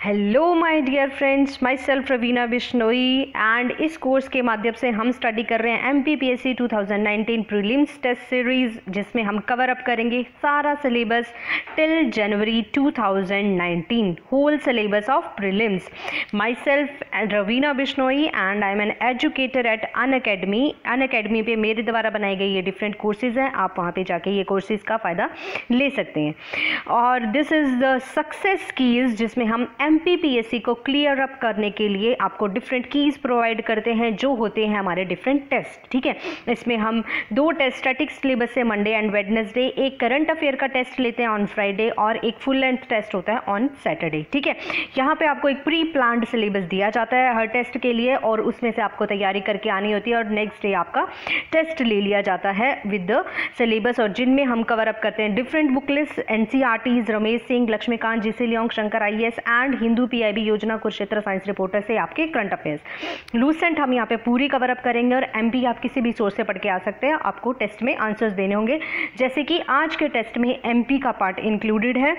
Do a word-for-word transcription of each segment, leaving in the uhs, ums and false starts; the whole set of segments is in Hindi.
Hello my dear friends, myself Raveena Bishnoi and इस कोर्स के माध्यम से हम स्टडी कर रहे हैं M P P S C two thousand nineteen prelims test series, जिसमें हम कवर अप करेंगे सारा सिलेबस टिल जनवरी two thousand nineteen, whole syllabus of prelims. Myself Raveena Bishnoi and I am an educator at Unacademy. Unacademy पे मेरे द्वारा बनाए गए ये डिफरेंट कोर्सेज़ हैं, आप वहाँ पे जाके ये कोर्सेज़ का फ़ायदा ले सकते हैं। और this is the success keys, जिसमें हम M P P S C को क्लियर अप करने के लिए आपको डिफरेंट कीज़ प्रोवाइड करते हैं, जो होते हैं हमारे डिफरेंट टेस्ट। ठीक है, इसमें हम दो टेस्ट स्टैटिक सिलेबस से मंडे एंड वेडनेसडे, एक करंट अफेयर का टेस्ट लेते हैं ऑन फ्राइडे और एक फुल लेंथ टेस्ट होता है ऑन सैटरडे। ठीक है, यहाँ पे आपको एक प्री प्लान्ड सिलेबस दिया जाता है हर टेस्ट के लिए, और उसमें से आपको तैयारी करके आनी होती है और नेक्स्ट डे आपका टेस्ट ले लिया जाता है विद द सिलेबस, और जिनमें हम कवर अप करते हैं different book list, N C R Ts, Ramesh Singh, Laxmikant, GC Leong, Shankar I A S and Hindu P I B Yojana, Kurukshetra science reporter से आपके करंट अफेयर्स लूसेंट हम यहाँ पे पूरी कवर अप करेंगे। और एमपी आप किसी भी सोर्स से पढ़ के आ सकते हैं, आपको टेस्ट में आंसर्स देने होंगे। जैसे कि आज के टेस्ट में एमपी का पार्ट इंक्लूडेड है,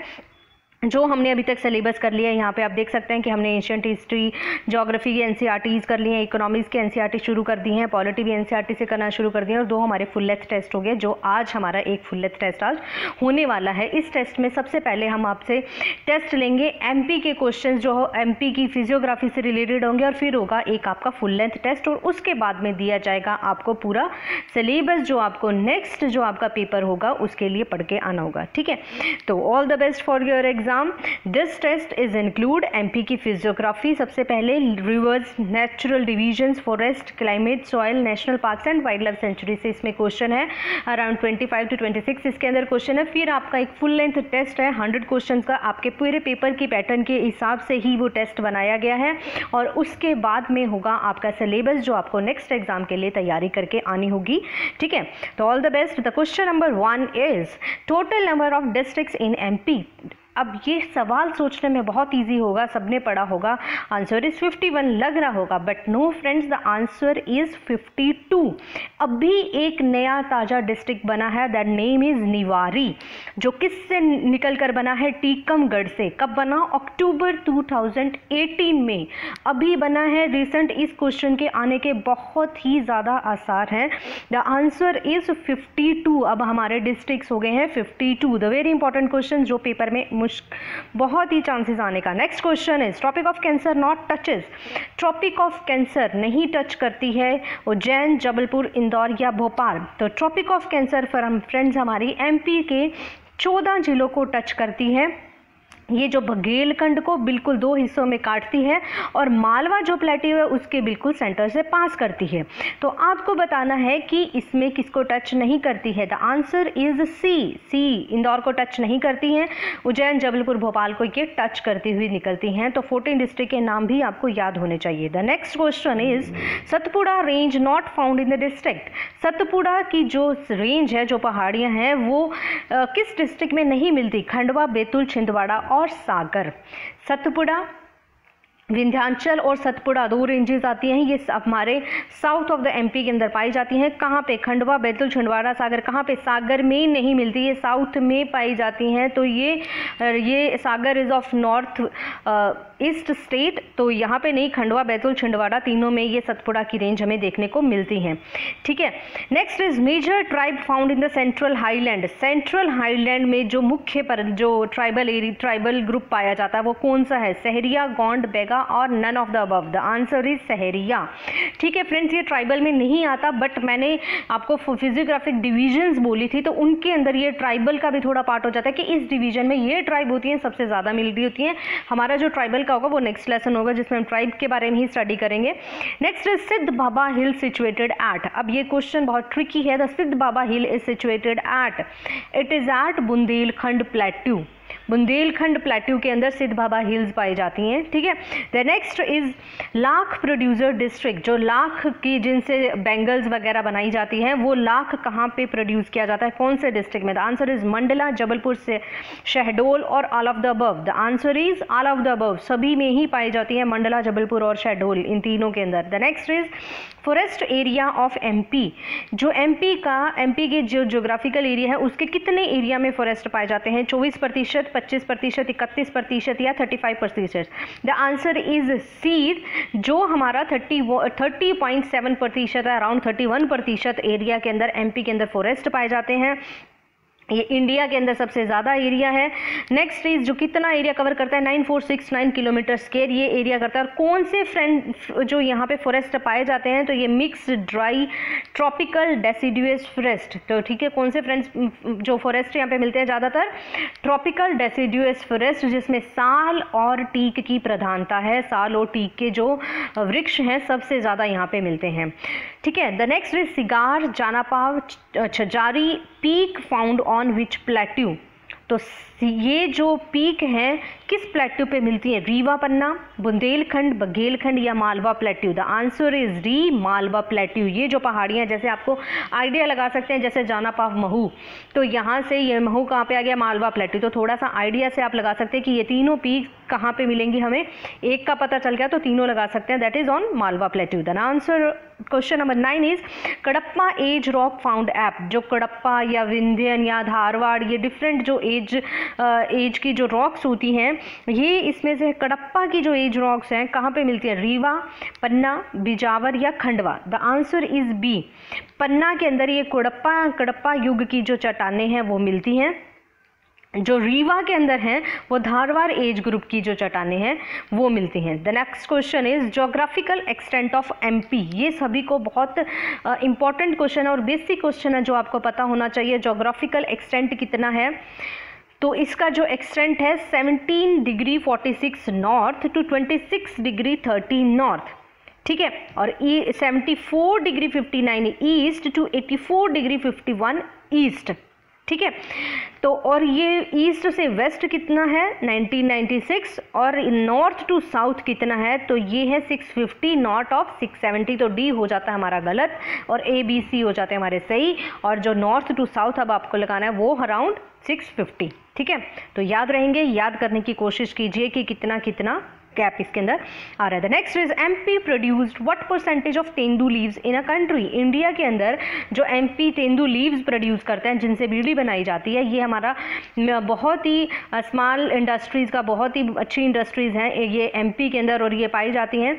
जो हमने अभी तक सिलेबस कर लिया है। यहाँ पे आप देख सकते हैं कि हमने एंशिएंट हिस्ट्री, ज्योग्राफी की एनसीईआरटीज कर ली हैं, इकोनॉमिक्स की एनसीईआरटी शुरू कर दी हैं, पॉलिटी भी एनसीईआरटी से करना शुरू कर दिया, और दो हमारे फुल लेंथ टेस्ट हो गए, जो आज हमारा एक फुल लेंथ टेस्ट आज होने वाला है। इस टेस्ट में सबसे पहले हम आपसे टेस्ट लेंगे एमपी के क्वेश्चन, जो एमपी की फिजियोग्राफी से रिलेटेड होंगे, और फिर होगा एक आपका फुल लेंथ टेस्ट, और उसके बाद में दिया जाएगा आपको पूरा सिलेबस, जो आपको नेक्स्ट जो आपका पेपर होगा उसके लिए पढ़ के आना होगा। ठीक है, तो all the best for your exam. This test is include MP की फिजियोग्राफी। सबसे पहले rivers, natural divisions, forest, climate, soil, national parks and wild life sanctuary से इसमें क्वेश्चन है around twenty five to twenty six इसके अंदर क्वेश्चन है। फिर आपका एक फुल लेंथ टेस्ट है हंड्रेड क्वेश्चन का, आपके पूरे पेपर की पैटर्न के हिसाब से ही वो टेस्ट बनाया गया है, और उसके बाद में होगा आपका सिलेबस, जो आपको नेक्स्ट एग्जाम के लिए तैयारी करके आनी होगी। ठीक है, तो all the best. The question number one is total number of districts in MP. अब ये सवाल सोचने में बहुत इजी होगा, सबने पढ़ा होगा, आंसर इज फिफ्टी वन लग रहा होगा, but no friends, the answer is fifty two. अभी एक नया ताज़ा डिस्ट्रिक्ट बना है, दैट नेम इज निवारी, जो किससे निकल कर बना है? टीकमगढ़ से। कब बना? अक्टूबर टू थाउजेंड एटीन में अभी बना है, रिसेंट। इस क्वेश्चन के आने के बहुत ही ज़्यादा आसार हैं। The answer is fifty two. अब हमारे डिस्ट्रिक्ट्स हो गए हैं fifty two. The very important question, जो पेपर में बहुत ही चांसेस आने का। Next question is tropic of cancer not touches. Tropic of cancer नहीं टच करती है उज्जैन, जबलपुर, इंदौर या भोपाल। तो ट्रॉपिक ऑफ कैंसर फ्रेंड्स हमारी एमपी के चौदह जिलों को टच करती है। ये जो बघेलखंड को बिल्कुल दो हिस्सों में काटती है, और मालवा जो प्लेट्यू है उसके बिल्कुल सेंटर से पास करती है। तो आपको बताना है कि इसमें किसको टच नहीं करती है। The answer is C. C, Indore को टच नहीं करती हैं, उज्जैन, जबलपुर, भोपाल को ये टच करती हुई निकलती हैं। तो फोर्टीन डिस्ट्रिक्ट के नाम भी आपको याद होने चाहिए। The next question is Satpura range not found in the district. Satpura की जो रेंज है, जो पहाड़ियाँ हैं, वो आ, किस डिस्ट्रिक्ट में नहीं मिलती? खंडवा, बैतूल, छिंदवाड़ा और सागर। सतपुड़ा, विंध्याचल और सतपुड़ा दो रेंजेस आती हैं, ये हमारे साउथ ऑफ द एमपी के अंदर पाई जाती हैं। कहाँ पे? खंडवा, बैतूल, छिंदवाड़ा, सागर। कहाँ पे? सागर में नहीं मिलती, ये साउथ में पाई जाती हैं। तो ये ये Sagar is of north east state, तो यहाँ पे नहीं, खंडवा, बैतूल, छिंदवाड़ा तीनों में ये सतपुड़ा की रेंज हमें देखने को मिलती हैं। ठीक है, next is major tribe found in the central highland. Central highland में जो मुख्य पर जो ट्राइबल एरिया ट्राइबल ग्रुप पाया जाता है वो कौन सा है? सहरिया, गोंड, बेगा और none of the above. The answer is Sahariya. ठीक है फ्रेंड्स, ये ट्राइबल में नहीं आता, बट मैंने आपको फिजियोग्राफिक डिविजन्स बोली थी, तो उनके अंदर ये ट्राइबल का भी थोड़ा पार्ट हो जाता है कि इस डिवीजन में ये ट्राइब होती हैं, सबसे ज़्यादा मिलती होती हैं। हमारा जो ट्राइबल का होगा वो नेक्स्ट लेसन होगा, जिसमें हम ट्राइब के बारे में ही स्टडी करेंगे। Next is Siddh Baba hill situated at. अब ये क्वेश्चन बहुत ट्रिकी है। The Siddh Baba hill is situated at, it is at Bundelkhand plateau. Bundelkhand plateau के अंदर सिद्ध बाबा हिल्स पाई जाती हैं। ठीक है, the next is lac producer district. जो लाख की जिनसे बैंगल्स वगैरह बनाई जाती हैं, वो लाख कहाँ पे प्रोड्यूस किया जाता है? कौन से डिस्ट्रिक्ट में? The answer is Mandla, Jabalpur से शहडोल और all of the above. The answer is all of the above, सभी में ही पाई जाती है, मंडला, जबलपुर और शहडोल, इन तीनों के अंदर। The next is forest area of MP. जो एमपी का एमपी के जो ज्योग्राफिकल एरिया है उसके कितने एरिया में फॉरेस्ट पाए जाते हैं? चौबीस प्रतिशत, प्रतिशत, पच्चीस प्रतिशत, इकतीस प्रतिशत या थर्टी फाइव प्रतिशत? द आंसर इज सी, जो हमारा थर्टी थर्टी पॉइंट सेवन प्रतिशत है, अराउंड थर्टी वन प्रतिशत एरिया के अंदर एमपी के अंदर फॉरेस्ट पाए जाते हैं। ये इंडिया के अंदर सबसे ज़्यादा एरिया है। नेक्स्ट इज जो कितना एरिया कवर करता है, nine four six nine kilometre square ये एरिया करता है। और कौन से फ्रेंड जो यहाँ पे फॉरेस्ट पाए जाते हैं, तो ये mix dry tropical deciduous forest. तो ठीक है, कौन से फ्रेंड्स जो फॉरेस्ट यहाँ पे मिलते हैं ज़्यादातर, ट्रॉपिकल डेसिडुअस फॉरेस्ट, जिसमें साल और टीक की प्रधानता है। साल और टीक के जो वृक्ष हैं सबसे ज़्यादा यहाँ पे मिलते हैं। ठीक है, the next is Sigar, Janapav, Chhajari peak found on which plateau? तो ये जो पीक हैं किस प्लेट्यू पे मिलती है? रीवा पन्ना, बुंदेलखंड, बघेलखंड या Malwa plateau? The answer is D, Malwa plateau. ये जो पहाड़ियाँ, जैसे आपको आइडिया लगा सकते हैं, जैसे जानापाव महू, तो यहाँ से ये महू कहाँ पे आ गया? मालवा प्लेट्यू। तो थोड़ा सा आइडिया से आप लगा सकते हैं कि ये तीनों पीक कहाँ पे मिलेंगी। हमें एक का पता चल गया तो तीनों लगा सकते हैं, that is on Malwa plateau. The answer question number nine is Cuddapah age rock found एप। जो कडप्पा या विंध्यन या धारवाड़, ये डिफरेंट जो एज एज की जो रॉक्स होती हैं, ये इसमें से कडप्पा की जो एज रॉक्स हैं कहाँ पे मिलती है? रीवा, पन्ना, बिजावर या Khandwa? The answer is B, Panna के अंदर ये कडप्पा कडप्पा युग की जो चट्टानें हैं वो मिलती हैं। जो रीवा के अंदर हैं वो धारवाड़ एज ग्रुप की जो चट्टानें हैं वो मिलती हैं। The next question is geographical extent of MP. ये सभी को बहुत इंपॉर्टेंट क्वेश्चन है और बेसिक क्वेश्चन है जो आपको पता होना चाहिए। जोग्राफिकल एक्सटेंट कितना है? तो इसका जो एक्सटेंट है seventeen degree forty six north to twenty six degree thirty north. ठीक है, और E seventy four degree fifty nine east to eighty four degree fifty one east. ठीक है, तो और ये ईस्ट से वेस्ट कितना है? Nineteen ninety six. और नॉर्थ टू साउथ कितना है? तो ये है six fifty north of six seventy. तो डी हो जाता है हमारा गलत और ए बी सी हो जाते हैं हमारे सही। और जो नॉर्थ टू साउथ अब आपको लगाना है वो अराउंड सिक्स फिफ्टी। ठीक है, तो याद रहेंगे, याद करने की कोशिश कीजिए कि कितना कितना गैप इसके अंदर आ रहा है। The next is MP produced what percentage of tendu leaves in a country? India के अंदर जो एमपी तेंदू लीव्स प्रोड्यूस करते हैं, जिनसे बीड़ी बनाई जाती है, ये हमारा बहुत ही स्मॉल इंडस्ट्रीज़ का बहुत ही अच्छी इंडस्ट्रीज़ हैं ये एमपी के अंदर और ये पाई जाती हैं।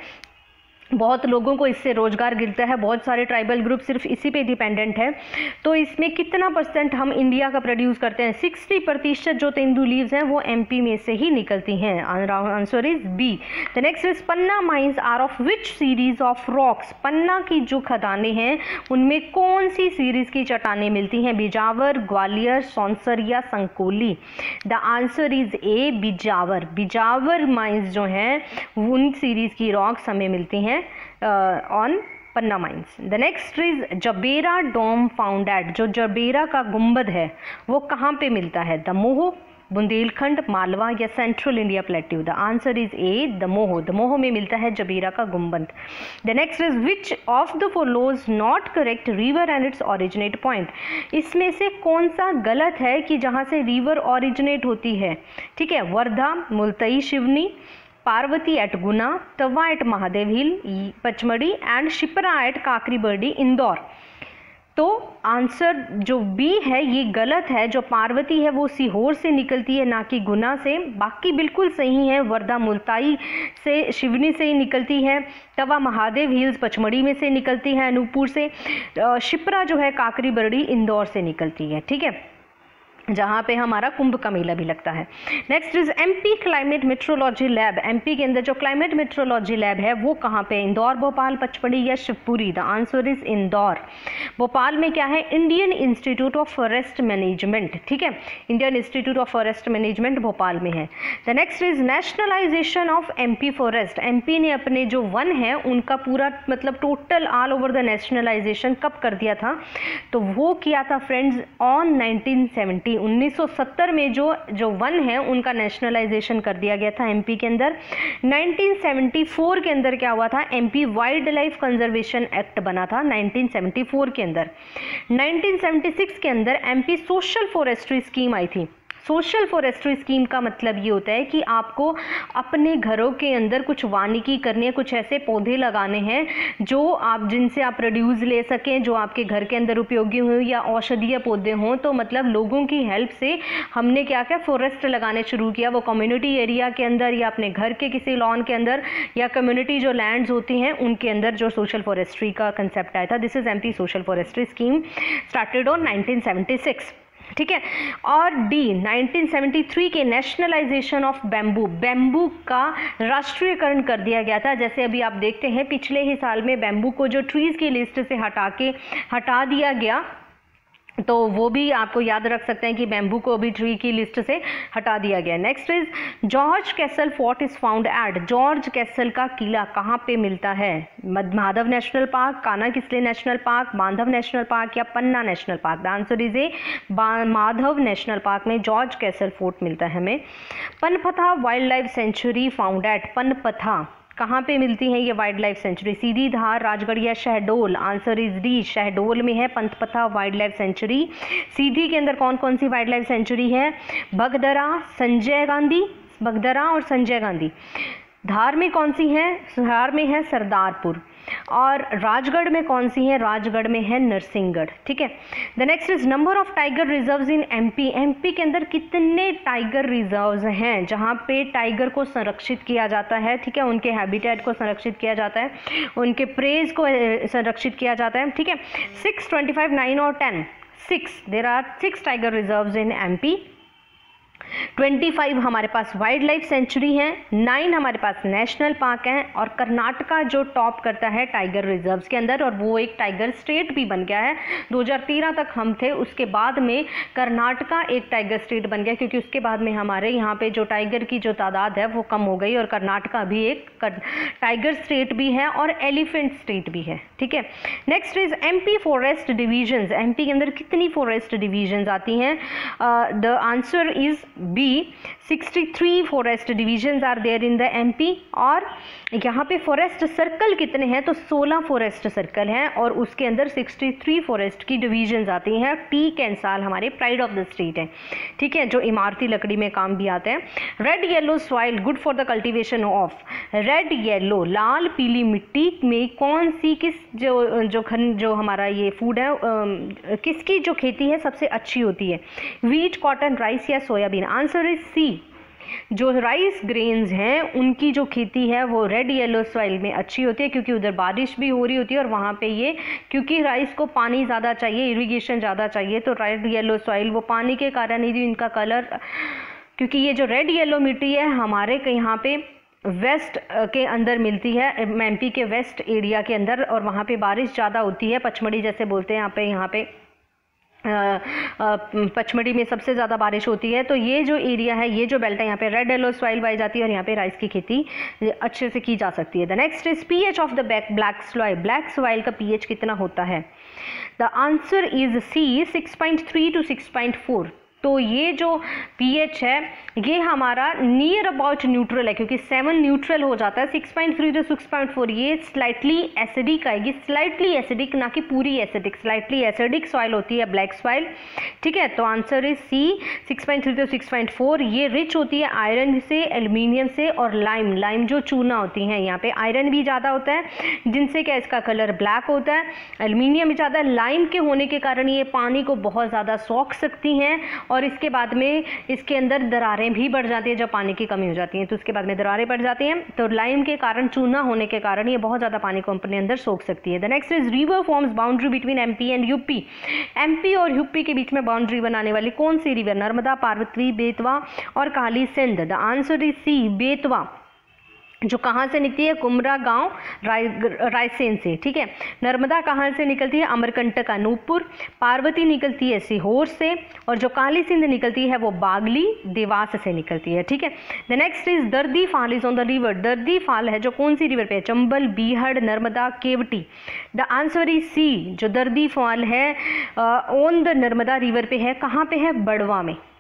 बहुत लोगों को इससे रोज़गार मिलता है, बहुत सारे ट्राइबल ग्रुप सिर्फ इसी पे डिपेंडेंट है। तो इसमें कितना परसेंट हम इंडिया का प्रोड्यूस करते हैं? सिक्सटी प्रतिशत जो तेंदू लीव्स हैं वो एमपी में से ही निकलती हैं। Answer is B. The next is Panna mines are of which series of rocks? Panna की जो खदानें हैं उनमें कौन सी सीरीज की चट्टानें मिलती हैं? बिजावर, ग्वालियर, सौंसर या Sankoli? The answer is A, Bijawar. Bijawar mines जो हैं उन सीरीज की रॉक्स हमें मिलती हैं on Panna mines. The next is Jabera dome found at. जो जबेरा का गुंबद है वो कहाँ पे मिलता है? दमोह, बुंदेलखंड, मालवा या central India plateau? The answer is A, Damoh. Damoh में मिलता है जबेरा का गुंबद। The next is which of the follows not correct river and its originate point? इसमें से कौन सा गलत है कि जहाँ से रिवर ओरिजिनेट होती है? ठीक है, Wardha, Multai Seoni, Parvati at Guna, Tawa at Mahadev hill, Pachmarhi and Shipra at Kakri Bardi Indore. तो आंसर जो बी है ये गलत है। जो पार्वती है वो सीहोर से निकलती है, ना कि गुना से। बाकी बिल्कुल सही है। वर्धा मुल्ताई से, शिवनी से ही निकलती है। तवा महादेव हिल्स पचमढ़ी में से निकलती है, अनूपपुर से। शिप्रा जो है काकरी बर्डी इंदौर से निकलती है। ठीक है, जहाँ पे हमारा कुंभ का मेला भी लगता है। Next is MP climate metrology lab. MP के अंदर जो क्लाइमेट मेट्रोलॉजी लैब है वो कहाँ पे? इंदौर, भोपाल, पचमढ़ी या Shivpuri? The answer is Indore. Bhopal में क्या है? Indian institute of forest management. ठीक है, Indian institute of forest management Bhopal में है। The next is nationalisation of MP forest. MP ने अपने जो वन है उनका पूरा मतलब total all over the nationalisation कब कर दिया था? तो वो किया था फ्रेंड्स ऑन नाइनटीन सेवेंटी। उन्नीस सौ सत्तर में जो जो वन है उनका नेशनलाइजेशन कर दिया गया था एमपी के अंदर। नाइनटीन सेवेंटी फोर के अंदर क्या हुआ था? MP wildlife conservation act बना था नाइनटीन सेवेंटी फोर के अंदर। नाइनटीन सेवेंटी सिक्स के अंदर एमपी सोशल फॉरेस्ट्री स्कीम आई थी। सोशल फॉरेस्ट्री स्कीम का मतलब ये होता है कि आपको अपने घरों के अंदर कुछ वानिकी करनी है, कुछ ऐसे पौधे लगाने हैं जो आप जिनसे आप प्रोड्यूस ले सकें, जो आपके घर के अंदर उपयोगी हों या औषधीय पौधे हों। तो मतलब लोगों की हेल्प से हमने क्या किया, फॉरेस्ट लगाने शुरू किया, वो कम्युनिटी एरिया के अंदर या अपने घर के किसी लॉन के अंदर या कम्युनिटी जो लैंड्स होती हैं उनके अंदर जो सोशल फॉरेस्ट्री का कंसेप्ट आया था। This is MP social forestry scheme started on nineteen seventy six. ठीक है। और डी नाइनटीन सेवेंटी थ्री के नेशनलाइजेशन ऑफ बैम्बू, बैम्बू का राष्ट्रीयकरण कर दिया गया था। जैसे अभी आप देखते हैं पिछले ही साल में बैम्बू को जो ट्रीज़ की लिस्ट से हटा के हटा दिया गया, तो वो भी आपको याद रख सकते हैं कि बैम्बू को अभी ट्री की लिस्ट से हटा दिया गया। Next is George castle fort is found at, George castle का किला कहाँ पे मिलता है? Madhav national park, Kanha Kisli national park, Bandhav national park या Panna national park? The answer is A Madhav national park में जॉर्ज कैसल फोर्ट मिलता है हमें। Panpatha wild life sanctuary found at, Panpatha कहाँ पे मिलती है ये wild life sanctuary? Sidhi Dhar, Rajgarh या Shahdol? Answer is D, Shahdol में है Panpatha wild life sanctuary. Sidhi के अंदर कौन कौन सी वाइल्ड लाइफ सेंचुरी है? भगदरा, संजय गांधी, भगदरा और संजय गांधी। धार में कौन सी है? धार में है सरदारपुर। और राजगढ़ में कौन सी है? राजगढ़ में है नरसिंहगढ़। ठीक है। The next is number of tiger reserves in MP, MP के अंदर कितने टाइगर रिजर्व्स हैं जहां पे टाइगर को संरक्षित किया जाता है? ठीक है, उनके हैबिटेट को संरक्षित किया जाता है, उनके प्रेज को संरक्षित किया जाता है। ठीक है, सिक्स, ट्वेंटी फाइव, नाइन और ten? Six, there are six tiger reserves in MP. पच्चीस हमारे पास वाइल्ड लाइफ सेंचुरी है, नाइन हमारे पास नेशनल पार्क हैं, और कर्नाटका जो टॉप करता है टाइगर रिजर्व्स के अंदर, और वो एक टाइगर स्टेट भी बन गया है। दो हज़ार तेरह तक हम थे, उसके बाद में कर्नाटका एक टाइगर स्टेट बन गया, क्योंकि उसके बाद में हमारे यहाँ पे जो टाइगर की जो तादाद है वो कम हो गई, और कर्नाटका भी एक टाइगर स्टेट भी है और एलिफेंट स्टेट भी है। ठीक है। Next is MP forest divisions, MP के अंदर कितनी फॉरेस्ट डिविजन्स आती हैं? The answer is B, sixty three forest divisions are there in the MP. और यहाँ पे फॉरेस्ट सर्कल कितने हैं? तो सोलह फॉरेस्ट सर्कल हैं, और उसके अंदर सिक्सटी थ्री फॉरेस्ट की डिविजन्स आती हैं। टीक एंड साल हमारे प्राइड ऑफ द स्टेट हैं। ठीक है, जो इमारती लकड़ी में काम भी आते हैं। Red yellow soil good for the cultivation of, red yellow लाल पीली मिट्टी में कौन सी किस जो जो खन जो हमारा ये फूड है आ, किसकी जो खेती है सबसे अच्छी होती है? वीट, कॉटन, राइस या सोयाबीन? आंसर इज सी, जो राइस ग्रेन्स हैं उनकी जो खेती है वो रेड येलो सॉइल में अच्छी होती है, क्योंकि उधर बारिश भी हो रही होती है और वहाँ पे ये, क्योंकि राइस को पानी ज़्यादा चाहिए, इरिगेशन ज़्यादा चाहिए, तो रेड येलो सॉइल वो पानी के कारण ही इनका कलर, क्योंकि ये जो रेड येलो मिट्टी है हमारे यहाँ पे वेस्ट के अंदर मिलती है, एमपी के वेस्ट एरिया के अंदर, और वहाँ पे बारिश ज़्यादा होती है, पचमढ़ी जैसे बोलते हैं यहाँ पे, यहाँ पे पचमढ़ी में सबसे ज़्यादा बारिश होती है। तो ये जो एरिया है, ये जो बेल्ट है, यहाँ पे रेड येलो सॉइल पाई जाती है, और यहाँ पे राइस की खेती अच्छे से की जा सकती है। The next is pH of the black soil, black soil का पीएच कितना होता है? The answer is C, six point three to six point four. तो ये जो पीएच है ये हमारा नियर अबाउट न्यूट्रल है, क्योंकि सेवन न्यूट्रल हो जाता है, six point three to six point four ये स्लाइटली एसिडिक आएगी, स्लाइटली एसिडिक, ना कि पूरी एसिडिक, स्लाइटली एसिडिक सॉइल होती है ब्लैक सॉइल। ठीक है, तो answer is C, six point three to six point four. ये रिच होती है आयरन से, एल्यूमिनियम से और लाइम, लाइम जो चूना होती है, यहाँ पे आयरन भी ज़्यादा होता है जिनसे क्या इसका कलर ब्लैक होता है, एल्यूमिनियम भी ज़्यादा, लाइम के होने के कारण ये पानी को बहुत ज़्यादा सोख सकती हैं, और इसके बाद में इसके अंदर दरारें भी बढ़ जाती है जब पानी की कमी हो जाती है, तो उसके बाद में दरारें बढ़ जाती हैं। तो लाइम के कारण, चूना होने के कारण ये बहुत ज़्यादा पानी को अपने अंदर सोख सकती है। The next is river forms boundary between MP and UP, MP और यूपी के बीच में बाउंड्री बनाने वाली कौन सी रिवर? नर्मदा, पार्वती, बेतवा और Kali Sindh? The answer is C, Betwa, जो कहाँ से निकलती है? कुमरा गांव राय रायसेन से। ठीक है। नर्मदा कहाँ से निकलती है? अमरकंटक, अनूपपुर। पार्वती निकलती है सीहोर से, और जो काली सिंध निकलती है वो बागली, देवास से निकलती है। ठीक है। The next is Dardi fall is on the river, Dardi fall है जो कौन सी रिवर पे है? Chambal, Beehad, Narmada, Keoti? The answer is C, जो दर्दी फाल है ऑन द नर्मदा रिवर पे है। कहाँ पे है? बड़वा में।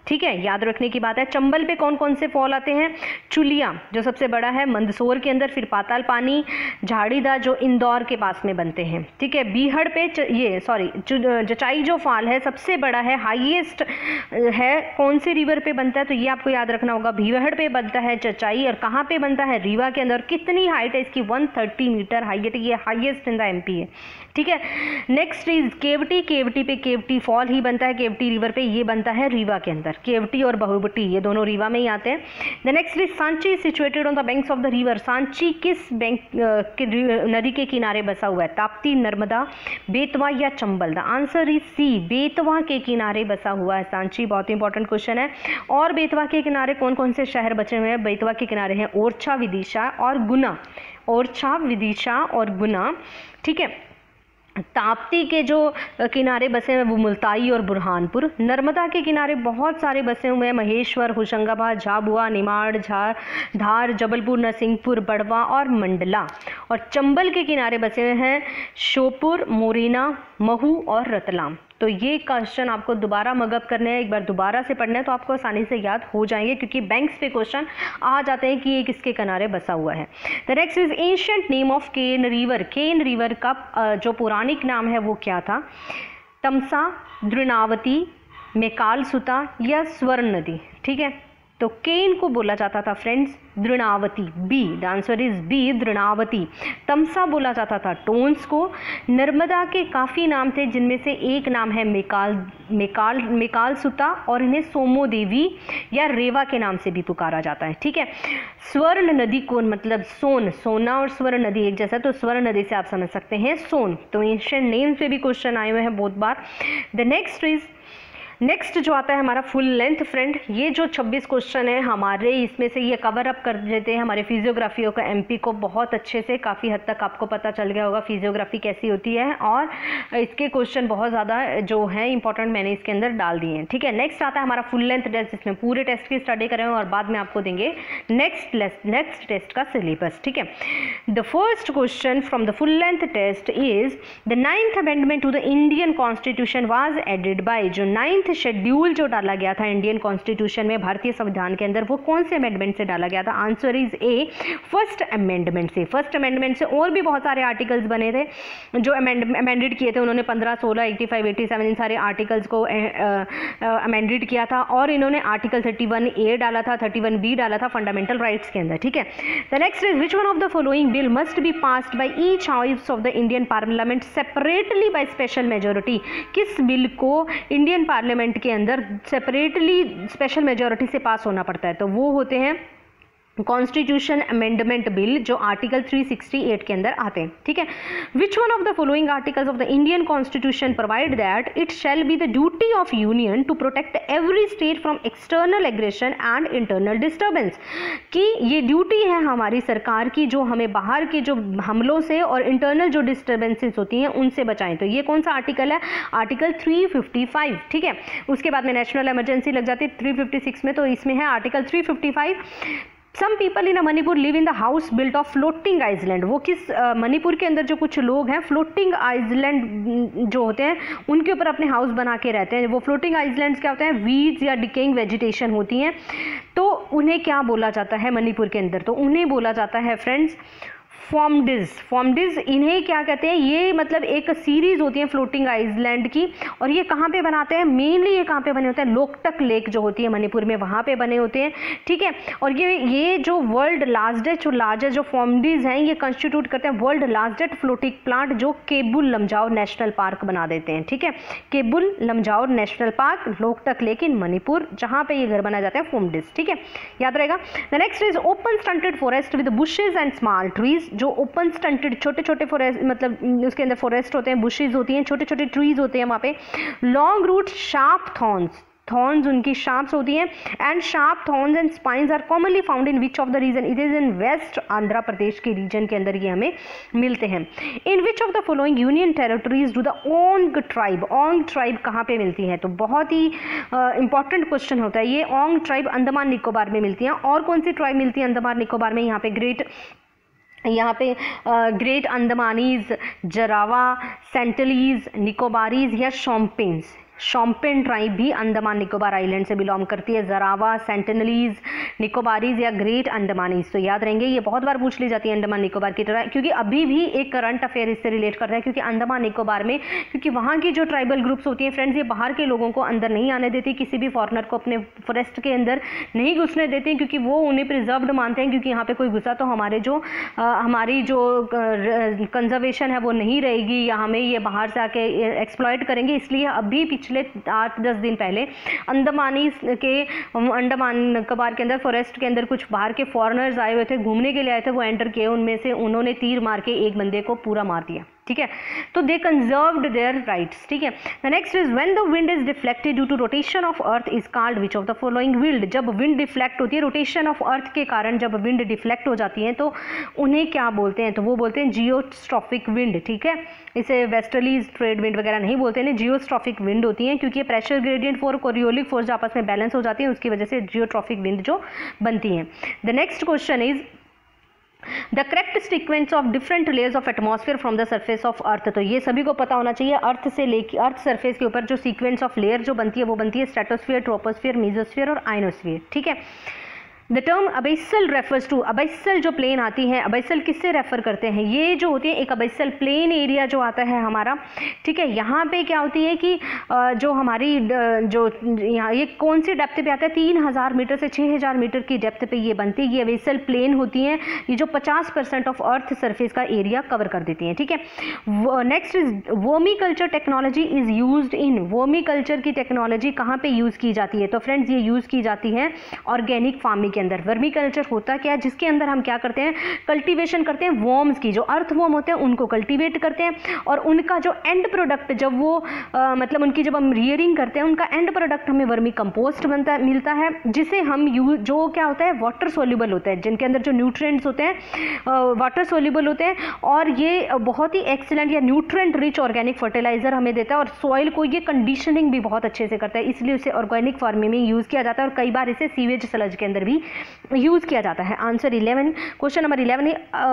ठीक है, याद रखने की बात है। चंबल पे कौन कौन से फॉल आते हैं? चुलिया जो सबसे बड़ा है मंदसौर के अंदर, फिर पाताल पानी, झाड़ीदा जो इंदौर के पास में बनते हैं। ठीक है, बीहड़ पे च, ये सॉरी जचाई जो फॉल है सबसे बड़ा है, हाईएस्ट है, कौन से रिवर पे बनता है? तो ये आपको याद रखना होगा, बीहड़ पे बनता है चचाई। और कहाँ पे बनता है? रीवा के अंदर। कितनी हाइट है इसकी? एक सौ तीस मीटर हाइट, ये हाईएस्ट इन द एमपी है। ठीक है, नेक्स्ट इज केवटी। केवटी पे केवटी फॉल ही बनता है, केवटी रिवर पे, ये बनता है रीवा के अंदर। केवटी और बहुबटी ये दोनों रीवा में ही आते हैं। The next is Sanchi, situated on the banks of the river. Sanchi किस बैंक के नदी के किनारे बसा हुआ है? ताप्ती, नर्मदा, बेतवा या Chambal? The answer is C, Betwa के किनारे बसा हुआ है सांची। बहुत इंपॉर्टेंट क्वेश्चन है। और बेतवा के किनारे कौन कौन से शहर बचे हुए हैं? बेतवा के किनारे हैं ओरछा, विदिशा और गुना। ओरछा, विदिशा और गुना। ठीक है, ताप्ती के जो किनारे बसे हैं वो मुल्ताई और बुरहानपुर। नर्मदा के किनारे बहुत सारे बसे हुए हैं, महेश्वर, होशंगाबाद, झाबुआ, निमाड़, झार धार, जबलपुर, नरसिंहपुर, बड़वा और मंडला। और चंबल के किनारे बसे हुए हैं श्योपुर, मोरेना, महू और रतलाम। तो ये क्वेश्चन आपको दोबारा मगअप करने हैं, एक बार दोबारा से पढ़ना है तो आपको आसानी से याद हो जाएंगे, क्योंकि बैंक्स पे क्वेश्चन आ जाते हैं कि ये किसके किनारे बसा हुआ है। The next is ancient name of Ken river. Ken river का जो पौराणिक नाम है वो क्या था? तमसा, द्रोणावती, मेकालसुता या स्वर्ण नदी। ठीक है, तो केन को बोला जाता था friends Dronavati, B. The answer is B, Dronavati. Tamsa बोला जाता था टोन्स को। नर्मदा के काफ़ी नाम थे, जिनमें से एक नाम है मेकाल मेकाल मेकालसुता, और इन्हें सोमो देवी या रेवा के नाम से भी पुकारा जाता है। ठीक है, स्वर्ण नदी को मतलब सोन, सोना और स्वर्ण नदी एक जैसा, तो स्वर्ण नदी से आप समझ सकते हैं सोन। तो एंशिएंट नेम्स पे भी क्वेश्चन आए हुए हैं बहुत बार। द नेक्स्ट इज नेक्स्ट जो आता है हमारा फुल लेंथ फ्रेंड। ये जो छब्बीस क्वेश्चन है हमारे, इसमें से ये कवर अप कर देते हैं हमारे फिजियोग्राफियों का एमपी को बहुत अच्छे से। काफ़ी हद तक आपको पता चल गया होगा फिजियोग्राफी कैसी होती है, और इसके क्वेश्चन बहुत ज़्यादा जो है इंपॉर्टेंट मैंने इसके अंदर डाल दिए हैं। ठीक है, नेक्स्ट आता है हमारा फुल लेंथ टेस्ट, जिसमें पूरे टेस्ट की स्टडी करें और बाद में आपको देंगे नेक्स्ट नेक्स्ट टेस्ट का सिलेबस। ठीक है, the first question from the full length test is the ninth amendment to the Indian constitution was added by. जो नाइन्थ शेड्यूल जो डाला गया था इंडियन कॉन्स्टिट्यूशन में, भारतीय संविधान के अंदर, वो कौन से अमेंडमेंट से डाला गया था? Answer is A, first amendment से। फर्स्ट अमेंडमेंट से और भी बहुत सारे आर्टिकल्स बने थे जो अमेंडेड किए थे उन्होंने, पंद्रह, सोलह, एट्टी फाइव, एट्टी सेवन, इन सारे आर्टिकल्स को अमेंडेड किया था। और इन्होंने आर्टिकल थर्टी वन ए डाला था, थर्टी वन बी डाला था फंडामेंटल राइट्स के अंदर। ठीक है, the next is which one of the following bill must be passed by each house of the Indian parliament separately by special majority. किस बिल को इंडियन पार्लियामेंट के अंदर सेपरेटली स्पेशल मेजॉरिटी से पास होना पड़ता है? तो वो होते हैं कॉन्स्टिट्यूशन अमेंडमेंट बिल, जो आर्टिकल थ्री सिक्सटी एट के अंदर आते हैं। ठीक है, which one of the following articles of the Indian constitution provide that it shall be the duty of union to protect every state from external aggression and internal disturbance. कि ये ड्यूटी है हमारी सरकार की, जो हमें बाहर के जो हमलों से और इंटरनल जो डिस्टर्बेंसेस होती हैं उनसे बचाएं। तो ये कौन सा आर्टिकल है? Article three fifty five. ठीक है, उसके बाद में नेशनल इमरजेंसी लग जाती है थ्री फिफ्टी सिक्स में, तो इसमें है article three fifty five. Some people in Manipur live in the house built of floating island. वो किस मणिपुर uh, के अंदर जो कुछ लोग हैं फ्लोटिंग आइसलैंड जो होते हैं उनके ऊपर अपने हाउस बना के रहते हैं। वो फ्लोटिंग आइसलैंड्स क्या होते हैं? वीड्स या डिकेइंग वेजिटेशन होती हैं। तो उन्हें क्या बोला जाता है मणिपुर के अंदर? तो उन्हें बोला जाता है फ्रेंड्स फॉर्मडिज। फॉर्मडिज इन्हें क्या कहते हैं? ये मतलब एक सीरीज होती है फ्लोटिंग आइसलैंड की, और ये कहाँ पे बनाते हैं? मेनली ये कहाँ पे बने होते हैं? लोकटक लेक जो होती है मणिपुर में, वहाँ पे बने होते हैं। ठीक है, और ये ये जो वर्ल्ड लार्जेस्ट जो लार्जेस्ट जो फॉर्मडिज हैं ये कंस्टिट्यूट करते हैं वर्ल्ड लार्जेस्ट फ्लोटिंग प्लांट, जो केबुल लमजाओ नेशनल पार्क बना देते हैं। ठीक है, Keibul Lamjao national park, Loktak lake in Manipur, जहाँ पे ये घर बनाया जाता है फॉर्मडिज। ठीक है, याद रहेगा। The next is open stunted forest with bushes and small trees. जो ओपन स्टंटेड छोटे छोटे फॉरेस्ट मतलब उसके अंदर फॉरेस्ट होते हैं, बुशेज होती हैं, छोटे छोटे ट्रीज होते हैं वहाँ पे। Long root, sharp thorns, thorns उनकी शार्प्स होती हैं, and sharp thorns and spines are commonly found in which of the region? It is in west Andhra Pradesh के रीजन के अंदर ये हमें मिलते हैं। In which of the following union territories do the Onge tribe, Onge tribe कहाँ पे मिलती है? तो बहुत ही इंपॉर्टेंट क्वेश्चन होता है ये। ओंग ट्राइब अंडमान निकोबार में मिलती हैं। और कौन सी ट्राइब मिलती है अंडमान निकोबार में? यहाँ पे ग्रेट यहाँ पे ग्रेट अंडमानीज, जरावा, सेंटलीज, निकोबारीज या शॉम्पेन्स। शॉम्पेन ट्राइब भी अंडमान निकोबार आइलैंड से बिलोंग करती है। जरावा, सेंटिनलीज, निकोबारीज या ग्रेट अंडमानीज, तो याद रहेंगे, ये बहुत बार पूछ ली जाती है अंडमान निकोबार की तरह, क्योंकि अभी भी एक करंट अफेयर इससे रिलेट करता है, क्योंकि अंडमान निकोबार में, क्योंकि वहाँ की जो ट्राइबल ग्रुप्स होती हैं फ्रेंड्स, ये बाहर के लोगों को अंदर नहीं आने देती, किसी भी फॉरनर को अपने फॉरेस्ट के अंदर नहीं घुसने देते, क्योंकि वो उन्हें प्रिजर्व्ड मानते हैं, क्योंकि यहाँ पे कोई घुसा तो हमारे जो आ, हमारी जो कंजर्वेशन है वो नहीं रहेगी, या हमें ये बाहर से आके एक्सप्लॉइट करेंगे। इसलिए अभी पिछले आठ दस दिन पहले अंडमानी के अंडमान निकोबार के अंदर फॉरेस्ट के अंदर कुछ बाहर के फॉरेनर्स आए हुए थे, घूमने के लिए आए थे, वो एंटर किए, उनमें से उन्होंने तीर मार के एक बंदे को पूरा मार दिया, ठीक है। तो दे कंजर्व्ड देयर राइट्स, ठीक है। The next is when the wind is deflected due to rotation of earth is called which of the following wind. जब विंड डिफ्लेक्ट होती है रोटेशन ऑफ अर्थ के कारण, जब विंड डिफ्लेक्ट हो जाती है तो उन्हें क्या बोलते हैं, तो वो बोलते हैं जियोस्ट्रॉफिक विंड, ठीक है। इसे वेस्टर्ली ट्रेड विंड वगैरह नहीं बोलते हैं, जियोस्ट्रॉफिक विंड होती हैं, क्योंकि ये pressure gradient for Coriolis force आपस में बैलेंस हो जाती है, उसकी वजह से जियोट्रॉफिक विंड जो बनती हैं। The next question is the correct sequence of different layers of atmosphere from the surface of earth. तो ये सभी को पता होना चाहिए, अर्थ से लेके अर्थ सरफेस के ऊपर जो सीक्वेंस ऑफ लेयर जो बनती है वो बनती है स्ट्रेटोस्फीयर, ट्रोपोस्फीयर, मेसोस्फीयर और आयनोस्फीयर, ठीक है। The term abyssal refers to, abyssal जो प्लेन आती है, अबैसल किससे रेफर करते हैं, ये जो होती है एक अबैसल प्लेन एरिया जो आता है हमारा, ठीक है। यहाँ पे क्या होती है कि जो हमारी जो यहाँ ये कौन सी डेप्थ पे आता है, तीन हज़ार मीटर से छः हज़ार मीटर की डेप्थ पे ये बनती है, ये अबैसल प्लेन होती हैं, ये जो पचास परसेंट ऑफ अर्थ सरफेस का एरिया कवर कर देती हैं, ठीक है। Next is vermiculture technology is used in, vermiculture की टेक्नोलॉजी कहाँ पे यूज़ की जाती है, तो फ्रेंड्स ये यूज़ की जाती है ऑर्गेनिक फार्मिंग के अंदर। वर्मी कल्चर होता क्या है, जिसके अंदर हम क्या करते हैं, कल्टीवेशन करते हैं वॉर्म्स की, जो अर्थ वॉर्म होते हैं उनको कल्टीवेट करते हैं, और उनका जो एंड प्रोडक्ट जब वो आ, मतलब उनकी जब हम रियरिंग करते हैं, उनका एंड प्रोडक्ट हमें वर्मी कंपोस्ट बनता मिलता है, जिसे हम यूज जो क्या होता है वाटर सोल्यूबल होता है, जिनके अंदर जो न्यूट्रिएंट्स होते हैं वाटर सोल्यूबल होते हैं, और ये बहुत ही एक्सीलेंट या न्यूट्रिएंट रिच ऑर्गेनिक फर्टिलाइजर हमें देता है, और सॉइल को ये कंडीशनिंग भी बहुत अच्छे से करता है, इसलिए उसे ऑर्गेनिक फार्मिंग में यूज़ किया जाता है, और कई बार इसे सीवेज स्लज के अंदर भी यूज किया जाता है। Answer eleven, question number eleven है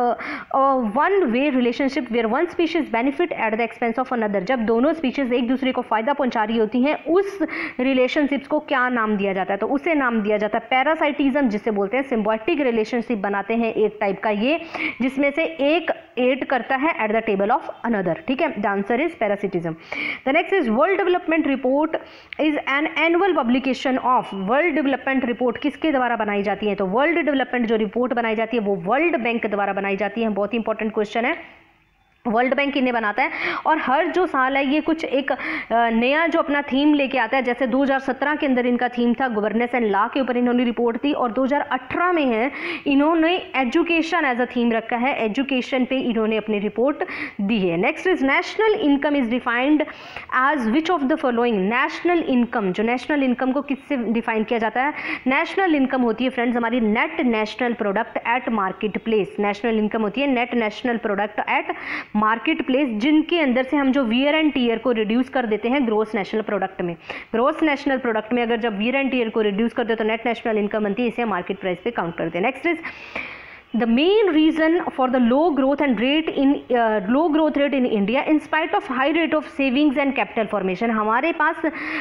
one way relationship where one species benefit at the expense of another. जब दोनों स्पीशीज एक दूसरे को फायदा पहुंचा रही होती हैं, उस रिलेशनशिप्स को क्या नाम दिया जाता है, तो उसे नाम दिया जाता है पैरासाइटिज्म, जिसे बोलते हैं सिम्बायोटिक रिलेशनशिप बनाते हैं एक टाइप का ये, जिसमें से एक एड करता है at the table of another, ठीक है। The answer is parasitism. The next is world development report is an annual publication of, world development report किसके द्वारा बनाई जाती है, तो वर्ल्ड डेवलपमेंट जो रिपोर्ट बनाई जाती है वो वर्ल्ड बैंक द्वारा बनाई जाती है। बहुत ही इंपॉर्टेंट क्वेश्चन है, वर्ल्ड बैंक इन्हें बनाता है, और हर जो साल है ये कुछ एक नया जो अपना थीम लेके आता है। जैसे दो हज़ार सत्रह के अंदर इनका थीम था गवर्नेंस एंड लॉ के ऊपर इन्होंने रिपोर्ट दी, और दो हज़ार अठारह में है इन्होंने एजुकेशन एज अ थीम रखा है, एजुकेशन पे इन्होंने अपनी रिपोर्ट दी है। Next is national income is defined as which of the following. National income, जो नेशनल इनकम को किससे डिफाइन किया जाता है, नेशनल इनकम होती है फ्रेंड्स हमारी net national product at market place. National income होती है net national product at market place, जिनके अंदर से हम जो वियर एंड टीयर को रिड्यूस कर देते हैं ग्रोस नेशनल प्रोडक्ट में। ग्रोस नेशनल प्रोडक्ट में अगर जब वियर एंड टीयर को रिड्यूस कर दे तो नेट नेशनल इनकम बनती है, इसे मार्केट प्राइस पे काउंट करते हैं। Next is the main reason for the low growth and rate in uh, low growth rate in India in spite of high rate of savings and capital formation। हमारे पास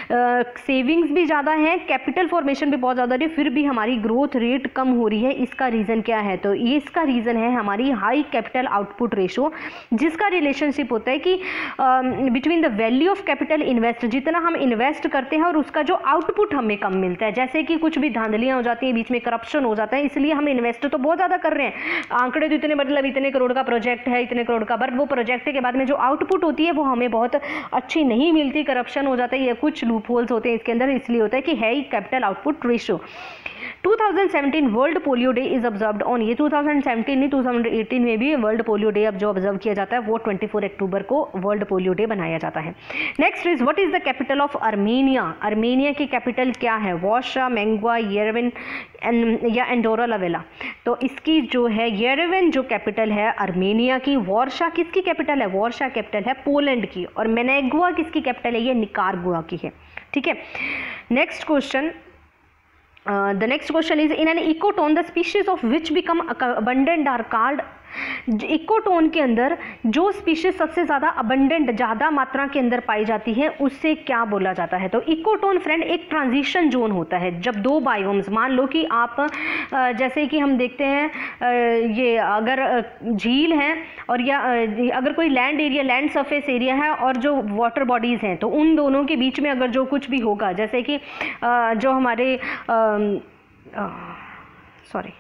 सेविंग्स uh, भी ज़्यादा है, कैपिटल फॉर्मेशन भी बहुत ज़्यादा है, फिर भी हमारी ग्रोथ रेट कम हो रही है। इसका रीज़न क्या है, तो ये इसका रीज़न है हमारी हाई कैपिटल आउटपुट रेशो, जिसका रिलेशनशिप होता है कि between the value of capital invest, जितना हम इन्वेस्ट करते हैं और उसका जो आउटपुट हमें कम मिलता है। जैसे कि कुछ भी धांधलियाँ हो जाती हैं, बीच में करप्शन हो जाता है, इसलिए हम इन्वेस्ट तो बहुत ज़्यादा कर रहे हैं, आंकड़े तो इतने मतलब इतने करोड़ का प्रोजेक्ट है, इतने करोड़ का, बट वो प्रोजेक्ट के बाद में जो आउटपुट होती है वो हमें बहुत अच्छी नहीं मिलती, करप्शन हो जाता है, ये कुछ लूप होल्स होते हैं इसके अंदर, इसलिए होता है कि है कैपिटल आउटपुट रेशियो। दो हज़ार सत्रह world polio day is observed on, ये दो हज़ार सत्रह नहीं दो हज़ार अठारह में भी वर्ल्ड पोलियो डे अब जो ऑब्जर्व किया जाता है वो चौबीस अक्टूबर को वर्ल्ड पोलियो डे बनाया जाता है। Next is what is the capital of Armenia. Armenia की कैपिटल क्या है, वार्सा, मैंगवा, येरेवन या एंडोरा ला वेला। तो इसकी जो है येरेवन जो कैपिटल है अर्मेनिया की, वार्सा किसकी कैपिटल है, वार्सा कैपिटल है पोलैंड की, और मैनेगवा किसकी कैपिटल है, ये निकारागुआ की है, ठीक है। Next question, Uh, the next question is in an ecotone the species of which become abundant are called ecotone के अंदर जो स्पीशीज सबसे ज़्यादा अबंडेंट, ज़्यादा मात्रा के अंदर पाई जाती है, उससे क्या बोला जाता है? तो इकोटोन फ्रेंड एक ट्रांजिशन जोन होता है। जब दो बायोम्स, मान लो कि आप जैसे कि हम देखते हैं ये अगर झील है और या अगर कोई land area, land surface area है और जो वाटर बॉडीज़ हैं, तो उन दोनों के बीच में अगर जो कुछ भी होगा, जैसे कि जो हमारे सॉरी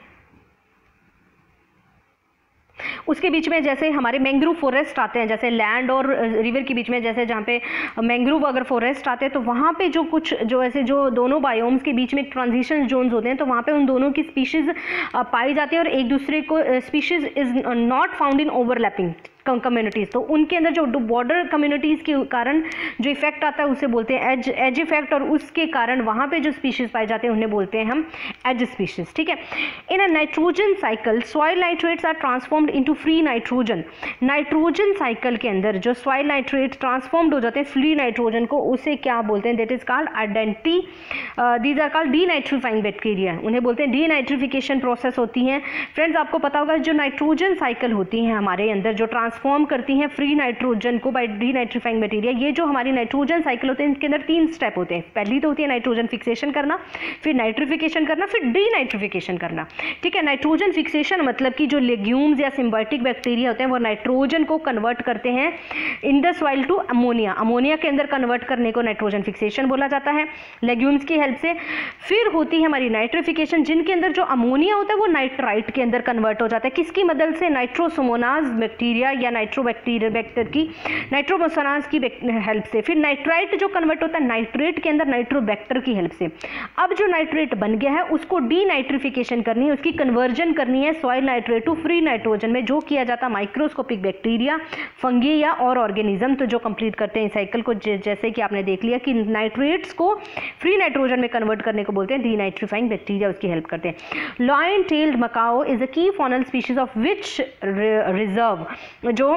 उसके बीच में जैसे हमारे मैंग्रोव फॉरेस्ट आते हैं, जैसे लैंड और रिवर के बीच में, जैसे जहाँ पे मैंग्रोव अगर फॉरेस्ट आते हैं, तो वहाँ पे जो कुछ जो ऐसे जो दोनों बायोम्स के बीच में ट्रांजिशन जोन्स होते हैं, तो वहाँ पे उन दोनों की स्पीशीज़ पाई जाती है और एक दूसरे को species is not found in overlapping communities. तो उनके अंदर जो बॉर्डर कम्युनिटीज़ के कारण जो इफेक्ट आता है उसे बोलते हैं एज एज इफेक्ट, और उसके कारण वहाँ पे जो स्पीशीज़ पाए जाते हैं उन्हें बोलते हैं हम एज स्पीशीज़। ठीक है। In a nitrogen cycle soil nitrates are transformed into free nitrogen. Nitrogen cycle के अंदर जो सॉइल नाइट्रेट्स ट्रांसफॉर्म्ड हो जाते हैं फ्री नाइट्रोजन को, उसे क्या बोलते हैं? That is called identity these are called denitrifying bacteria. उन्हें बोलते हैं डीनाइट्रिफिकेशन प्रोसेस होती हैं। फ्रेंड्स, आपको पता होगा जो नाइट्रोजन साइकिल होती हैं हमारे अंदर, जो ट्रांसफॉर्म करती हैं फ्री नाइट्रोजन को बाय डीनाइट्रीफाइंग बैक्टीरिया, ये जो हमारी नाइट्रोजन साइकिल होते हैं इनके अंदर तीन स्टेप होते हैं। पहली तो होती है नाइट्रोजन फिक्सेशन करना, फिर नाइट्रिफिकेशन करना, फिर डीनाइट्रिफिकेशन करना। ठीक है। नाइट्रोजन फिक्सेशन मतलब कि जो लेग्यूम्स या सिम्बायोटिक बैक्टीरिया होते हैं वो नाइट्रोजन को कन्वर्ट करते हैं in the soil to ammonia. Ammonia के अंदर कन्वर्ट करने को नाइट्रोजन फिक्सेशन बोला जाता है लेग्यूम्स की हेल्प से। फिर होती है हमारी नाइट्रिफिकेशन, जिनके अंदर जो अमोनिया होता है वो नाइट्राइट के अंदर कन्वर्ट हो जाता है। किसकी मदद से? नाइट्रोसोमोनाज बैक्टीरिया या नाइट्रोबैक्टीरिया बैक्टर की नाइट्रोमोसोनाज की हेल्प से। फिर नाइट्राइट जो कन्वर्ट होता है नाइट्रेट के अंदर नाइट्रोबैक्टर की हेल्प से। अब जो नाइट्रेट बन गया है उसको डीनाइट्रिफिकेशन करनी है, उसकी कन्वर्जन करनी है soil nitrate to free nitrogen में, जो किया जाता है माइक्रोस्कोपिक बैक्टीरिया, फंगी या और ऑर्गेनिज्म, तो जो कंप्लीट करते हैं साइकिल को। जैसे कि आपने देख लिया कि नाइट्रेट्स को फ्री नाइट्रोजन में कन्वर्ट करने को बोलते हैं डीनाइट्रीफाइंग बैक्टीरिया, उसकी हेल्प करते हैं। Lion tailed macaque is a key faunal species of which reserve. जो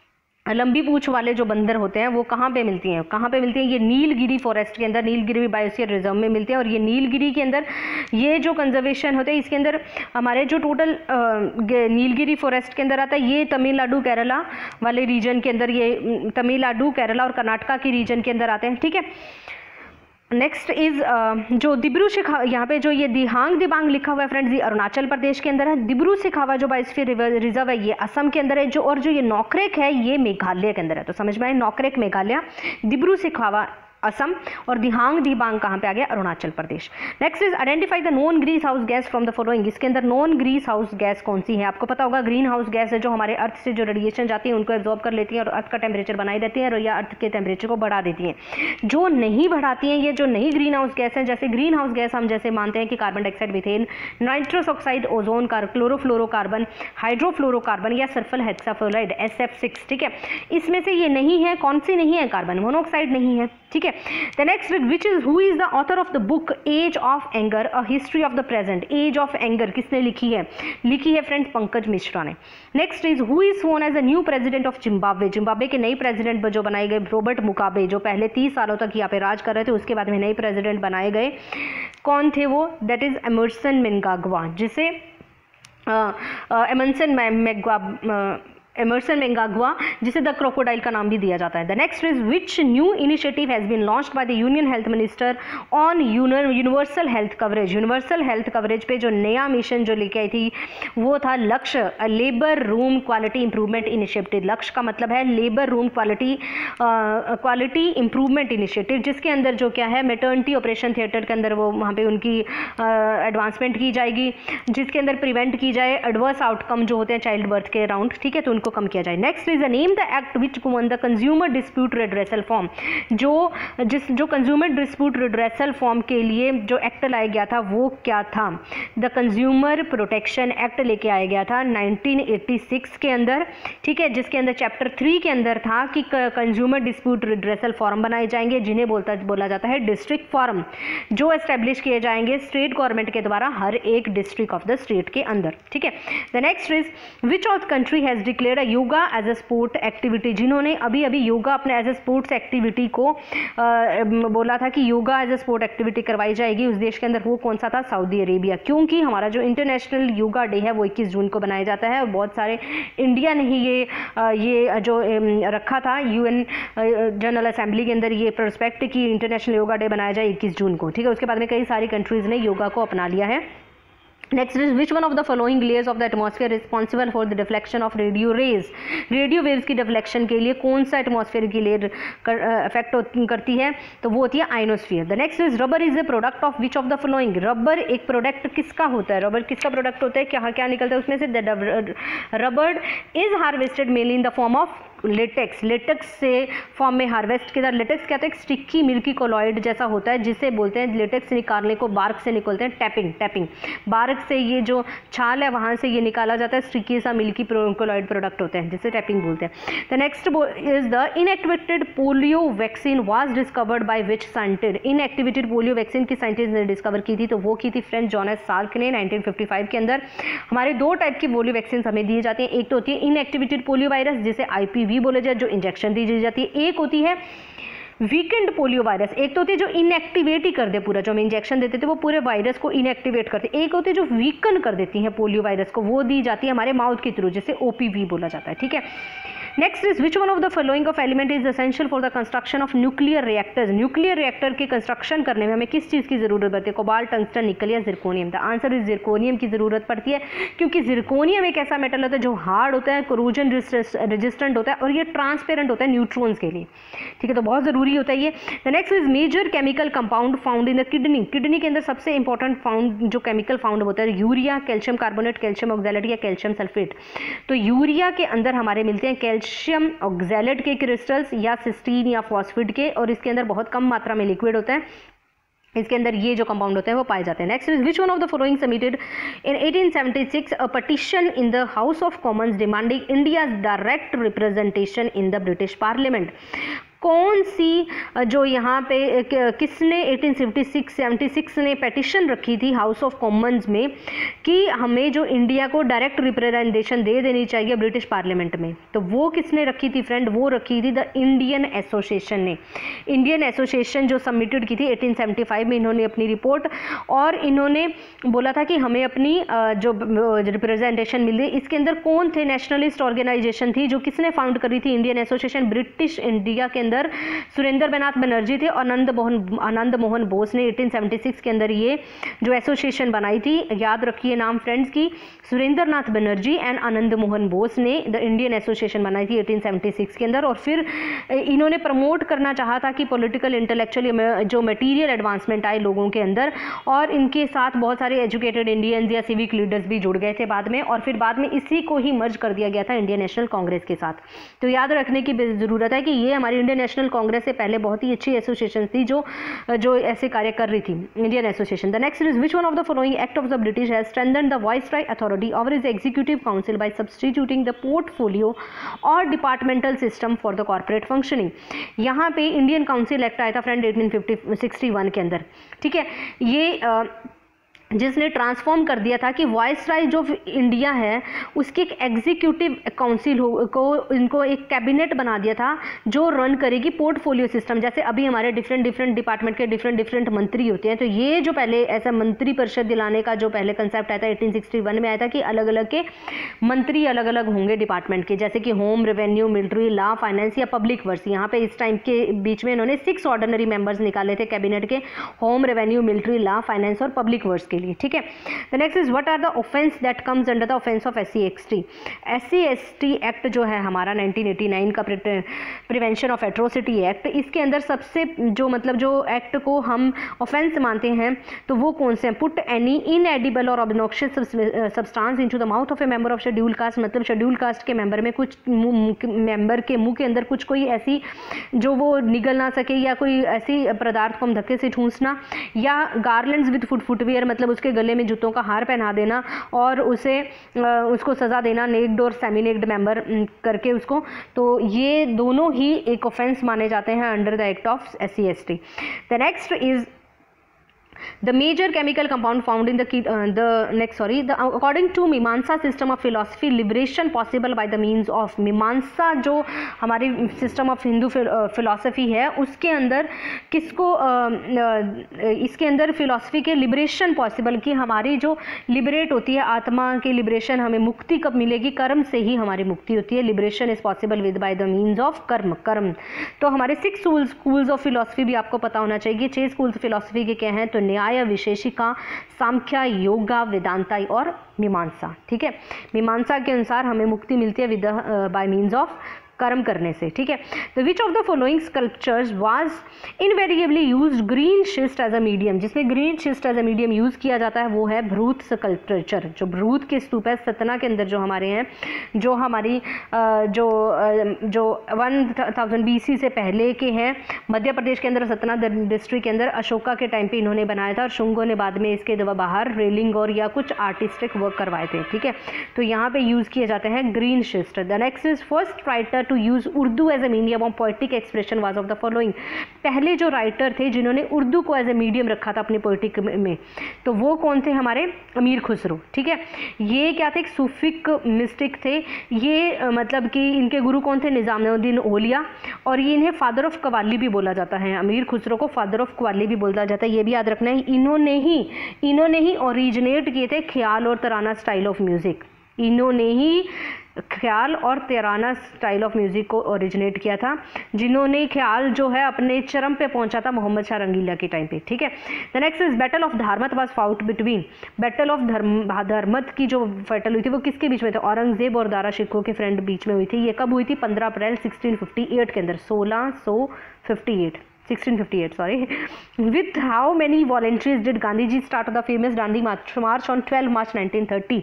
लंबी पूंछ वाले जो बंदर होते हैं वो कहाँ पे मिलती हैं? कहाँ पे मिलती हैं? ये नीलगिरी फॉरेस्ट के अंदर, नीलगिरी बायोस्फीयर रिजर्व में मिलते हैं। और ये नीलगिरी के अंदर ये जो कंजर्वेशन होते हैं इसके अंदर हमारे जो टोटल नीलगिरी फॉरेस्ट के अंदर आता है, ये तमिलनाडु केरला वाले रीजन के अंदर, ये तमिलनाडु केरला और कर्नाटका के रीजन के अंदर आते हैं। ठीक है। नेक्स्ट इज uh, जो दिब्रू शिखावा, यहाँ पे जो ये दिहांग दिबांग लिखा हुआ है फ्रेंड्स, ये अरुणाचल प्रदेश के अंदर है। दिब्रू शिखावा जो बायोस्फीयर रिजर्व है ये असम के अंदर है। जो और जो ये नॉकरेक है ये मेघालय के अंदर है। तो समझ में आए, नॉकरेक मेघालय, दिब्रू शिखावा असम, और दिहांग दिबांग कहाँ पे आ गया? Arunachal Pradesh. Next is identify the non greenhouse gas from the following. इसके अंदर नॉन ग्रीन हाउस गैस कौन सी है? आपको पता होगा ग्रीन हाउस गैस है जो हमारे अर्थ से जो रेडिएशन जाती है उनको एब्जॉर्ब कर लेती है और अर्थ का टेम्परेचर बनाई रहती है और या अर्थ के टेम्परेचर को बढ़ा देती है। जो नहीं बढ़ाती हैं, ये जो नहीं ग्रीन हाउस गैस है, जैसे ग्रीन हाउस गैस हम जैसे मानते हैं कि carbon dioxide, methane, nitrous oxide, ozone, chlorofluorocarbon, hydrofluorocarbon या sulphur hexafluoride S F six. ठीक है। इसमें से ये नहीं है, कौन सी नहीं है? कार्बन मोनोऑक्साइड नहीं है। ठीक है। The next which is who is the author of the book Age of Anger a history of the present। Age of Anger किसने लिखी है? लिखी है फ्रेंड्स पंकज मिश्रा ने। Next is who is known as the new president of Zimbabwe। Zimbabwe के नए प्रेसिडेंट जो बनाए गए रॉबर्ट मुगाबे, जो पहले तीस सालों तक यहाँ पे राज कर रहे थे, उसके बाद में नए प्रेसिडेंट बनाए गए। कौन थे वो? दैट इज एमर्सन मेनगाग्वा, जिसे एमर्सन मैनगाग्वा एमर्सन मेनगाग्वा जिसे द क्रोकोडाइल का नाम भी दिया जाता है। The next is which new initiative has been launched by the union health minister on universal health coverage. Universal health coverage पे जो नया मिशन जो लेके आई थी वो था Lakshya labour room quality improvement initiative. Lakshya का मतलब है labour room quality quality improvement initiative, जिसके अंदर जो क्या है मेटर्निटी ऑपरेशन थिएटर के अंदर वो वहाँ पे उनकी एडवांसमेंट की जाएगी, जिसके अंदर प्रिवेंट की जाए एडवर्स आउटकम जो होते हैं चाइल्ड बर्थ के अराउंड। ठीक है। तो को कम किया जाए। Next is the name the act which govern the consumer dispute redressal form. जो जिस जो कंज्यूमर डिस्प्यूट रिड्रेसल फॉर्म के लिए जो एक्ट लाया गया था वो क्या था? द कंज्यूमर प्रोटेक्शन एक्ट लेके आया गया था नाइनटीन एटी सिक्स के अंदर। ठीक है। जिसके अंदर चैप्टर थ्री के अंदर था कि कंज्यूमर डिस्प्यूट रिड्रेसल फॉर्म बनाए जाएंगे, जिन्हें बोलता बोला जाता है डिस्ट्रिक्ट फॉर्म, जो एस्टेब्लिश किए जाएंगे स्टेट गवर्नमेंट के द्वारा हर एक डिस्ट्रिक्ट ऑफ द स्टेट के अंदर। ठीक है। The next is which of country has declare declared yoga as a sport activity, जिन्होंने अभी अभी योगा अपने एज अ स्पोर्ट्स एक्टिविटी को आ, बोला था कि yoga as a sport activity करवाई जाएगी उस देश के अंदर, वो कौन सा था? Saudi Arabia. क्योंकि हमारा जो इंटरनेशनल योगा डे है वो इक्कीस जून को बनाया जाता है और बहुत सारे इंडिया ने ही ये आ, ये जो रखा था यूएन जनरल असेंबली के अंदर ये प्रोस्पेक्ट कि इंटरनेशनल योगा डे बनाया जाए इक्कीस जून को, ठीक है। उसके बाद में कई सारी कंट्रीज़ ने योगा को अपना लिया है। Next is which one of the following layers of the atmosphere responsible for the deflection of radio rays, radio waves की डिफ्लेक्शन के लिए कौन सा एटमॉस्फेयर की लेयर इफेक्ट uh, करती है? तो वो होती है ionosphere. The next is rubber is a product of which of the following, rubber एक प्रोडक्ट किसका होता है? रबर किसका प्रोडक्ट होता है? क्या क्या निकलता है उसमें से? Rubber is harvested mainly in the form of latex, latex से फॉर्म में हार्वेस्ट किया। लेटेक्स क्या होता है? स्टिकी मिल्की कोलॉइड जैसा होता है जिसे बोलते हैं, लेटेक्स निकालने को बार्क से निकलते हैं टैपिंग, टैपिंग बार्क से ये जो छाल है वहाँ से ये निकाला जाता है, स्टिकी सा मिल्की कोलॉइड प्रोडक्ट होते हैं जिसे टैपिंग बोलते हैं। The next is the inactivated polio vaccine was discovered by which scientist, inactivated polio vaccine की साइंटिस्ट ने डिस्कवर की थी? तो वो की थी फ्रेंच जॉनस साल्क ने नाइनटीन फिफ्टी फाइव के अंदर। हमारे दो टाइप की पोलियो वैक्सीन हमें दिए जाते हैं, एक तो होती है इनएक्टिवेटेड पोलियो वायरस जिसे आईपीवी बोला जाए जो इंजेक्शन दी जाती है, एक होती है वीकेंड पोलियो वायरस, एक तो होती है जो इनएक्टिवेट ही कर दे पूरा, जो हम इंजेक्शन देते थे वो पूरे वायरस को इनएक्टिवेट करते, एक होती है जो वीकन कर देती है पोलियो वायरस को, वो दी जाती है हमारे माउथ के थ्रू जिसे ओपीवी बोला जाता है, ठीक है। Next is which one of the following of element is essential for the construction of nuclear reactors, nuclear reactor के कंस्ट्रक्शन करने में हमें किस चीज़ की जरूरत पड़ती है? कोबाल्ट, टंगस्टन, निकल या zirconium? The answer is zirconium की जरूरत पड़ती है, क्योंकि जिरकोनियम एक ऐसा मेटल होता है जो हार्ड होता है, कोरोजन रेजिस्टेंट होता है और ये ट्रांसपेरेंट होता है न्यूट्रॉन्स के लिए, ठीक है, तो बहुत ज़रूरी होता है ये। The next is major chemical compound found in the kidney, kidney के अंदर सबसे इंपॉर्टेंट फाउंड जो केमिकल फाउंड होता है urea, calcium carbonate, calcium oxalate या कैल्शियम सल्फेट। तो यूरिया के अंदर हमारे मिलते हैं कैल्शियम ऑक्सैलेट के क्रिस्टल्स या सिस्टीन या फॉस्फेट के, और इसके अंदर बहुत कम मात्रा में लिक्विड होता है, इसके अंदर ये जो कंपाउंड होते हैं वो पाए जाते हैं। Next is which one of the following submitted in eighteen seventy six a petition in the house of commons demanding India direct representation in the British parliament, कौन सी जो यहाँ पे किसने एटीन सेवेंटी सिक्स ने पेटिशन रखी थी हाउस ऑफ कॉमन्स में कि हमें जो इंडिया को डायरेक्ट रिप्रेजेंटेशन दे देनी चाहिए ब्रिटिश पार्लियामेंट में? तो वो किसने रखी थी फ्रेंड? वो रखी थी द इंडियन एसोसिएशन ने। इंडियन एसोसिएशन जो सबमिटेड की थी एटीन सेवेंटी फाइव में इन्होंने अपनी रिपोर्ट, और इन्होंने बोला था कि हमें अपनी जो रिप्रेजेंटेशन मिल रही, इसके अंदर कौन थे? नेशनलिस्ट ऑर्गेनाइजेशन थी जो किसने फाउंड करी थी इंडियन एसोसिएशन? ब्रिटिश इंडिया के अंदर सुरेंद्र नाथ बनर्जी थे और आनंद मोहन आनंद मोहन बोस ने एटीन सेवेंटी सिक्स के अंदर ये जो एसोसिएशन बनाई थी। याद रखिए नाम फ्रेंड्स की, सुरेंद्र नाथ बनर्जी एंड आनंद मोहन बोस ने द इंडियन एसोसिएशन बनाई थी एटीन सेवेंटी सिक्स के अंदर। और फिर इन्होंने प्रमोट करना चाहा था कि पॉलिटिकल इंटेलेक्चुअल जो मटेरियल एडवांसमेंट आए लोगों के अंदर, और इनके साथ बहुत सारे एजुकेटेड इंडियंस या सिविक लीडर्स भी जुड़ गए थे बाद में, और फिर बाद में इसी को ही मर्ज कर दिया गया था इंडियन नेशनल कांग्रेस के साथ। तो याद रखने की जरूरत है कि ये हमारी इंडियन नेशनल कांग्रेस से पहले बहुत ही अच्छी एसोसिएशन थी जो जो ऐसे कार्य कर रही थी, Indian association. The next is which one of the following act of the British has strengthened the viceroy authority over his executive council by substituting the portfolio और departmental system for the corporate functioning. यहाँ पे इंडियन काउंसिल एक्ट आया था फ्रेंड एटीन सिक्सटी वन के अंदर, ठीक है। ये आ, जिसने ट्रांसफॉर्म कर दिया था कि वाइसराय जो इंडिया है उसकी एक एग्जीक्यूटिव काउंसिल हो को इनको एक कैबिनेट बना दिया था जो रन करेगी पोर्टफोलियो सिस्टम। जैसे अभी हमारे डिफरेंट डिफरेंट डिपार्टमेंट के डिफरेंट डिफरेंट मंत्री होते हैं, तो ये जो पहले ऐसा मंत्री परिषद दिलाने का जो पहले कंसेप्ट आया था एटीन सिक्सटी वन में आया था कि अलग अलग के मंत्री अलग अलग होंगे डिपार्टमेंट के, जैसे कि home, revenue, military, law, finance या पब्लिक वर्क्स। यहाँ पे इस टाइम के बीच में इन्होंने सिक्स ऑर्डिनरी मेंबर्स निकाले थे कैबिनेट के, home, revenue, military, law, finance और पब्लिक वर्क्स के लिए, ठीक है। The next is what are the offence that comes under the offence of S C S T. S C S T act जो है हमारा नाइनटीन एटी नाइन का प्रिवेंशन ऑफ एट्रोसिटी एक्ट, इसके अंदर सबसे जो मतलब जो एक्ट को हम ऑफेंस मानते हैं तो वो कौन से हैं? पुट एनी इनएडिबल और obnoxious substance into the mouth of a member of schedule caste, मतलब शेड्यूल कास्ट के मेंबर में कुछ मेंबर के मुंह के अंदर कुछ कोई ऐसी जो वो निगल ना सके या कोई ऐसी पदार्थ को हम धक्के से ठूंसना, या गार्लैंड्स विद फुट फुटवेयर मतलब उसके गले में जूतों का हार पहना देना और उसे उसको सज़ा देना नेक्ड और सेमी नेक्ड मेंबर करके उसको, तो ये दोनों ही एक ऑफेंस माने जाते हैं under the act of S C S T. The next is The major chemical compound found in the uh, the next sorry the according to मीमांसा system of philosophy, liberation possible by the means of मीमांसा जो हमारी system of हिंदू philosophy है, उसके अंदर किसको uh, uh, इसके अंदर philosophy के liberation possible, कि हमारी जो liberate होती है आत्मा की liberation, हमें मुक्ति कब मिलेगी, कर्म से ही हमारी मुक्ति होती है. liberation is possible with by the means of कर्म कर्म. तो हमारे सिक्स schools of philosophy भी आपको पता होना चाहिए. छह schools philosophy के क्या हैं, तो न्याय, विशेषिका, सांख्य, योगा, वेदांता और मीमांसा. ठीक है, मीमांसा के अनुसार हमें मुक्ति मिलती है विद बाय मीन्स ऑफ कर्म करने से. ठीक है, the which of the following sculptures was invariably used green schist as a medium. जिसमें green schist as a medium use किया जाता है वो है भ्रूत स्कल्पचर. जो भ्रूत के स्तूप है सतना के अंदर जो हमारे हैं, जो हमारी जो जो वन थाउजेंड बी सी से पहले के हैं, मध्य प्रदेश के अंदर सतना डिस्ट्रिक्ट के अंदर अशोका के टाइम पे इन्होंने बनाया था, और शुंगों ने बाद में इसके बाहर रेलिंग और या कुछ आर्टिस्टिक वर्क करवाए थे. ठीक है, तो यहाँ पे यूज किए जाते हैं green schist. The next is first writer to use Urdu as a medium of poetic expression was of the following. पहले जो राइटर थे जिन्होंने उर्दू को एज ए मीडियम रखा था अपनी पोएटिक में, तो वो कौन थे, हमारे अमीर खुसरो. ठीक है, ये क्या थे, एक सूफिक मिस्टिक थे. ये मतलब कि इनके गुरु कौन थे, निजामुद्दीन औलिया, और ये इन्हें फादर ऑफ कव्वाली भी बोला जाता है. अमीर खुसरो को फादर ऑफ कव्वाली भी बोला जाता है, ये भी याद रखना है. इन्होंने ही इन्होंने ही ओरिजिनेट किए थे ख्याल और तराना स्टाइल ऑफ म्यूजिक. इन्होंने ही ख्याल और तराना स्टाइल ऑफ म्यूज़िक को ओरिजिनेट किया था, जिन्होंने ख्याल जो है अपने चरम पे पहुंचा था मोहम्मद शाह रंगीला के टाइम पे. ठीक है, the next is battle of Dharmat was fought between. Battle of धर्म धर्मत की जो बैटल हुई थी वो किसके बीच में थे, औरंगजेब और दारा शिकोह के फ्रेंड बीच में हुई थी. ये कब हुई थी, पंद्रह अप्रैल सिक्सटीन फिफ्टी एट के अंदर, सोलह सौ fifty eight sixteen fifty eight sorry. With how many volunteers did Gandhi ji start the famous Dandi march on twelve March nineteen thirty.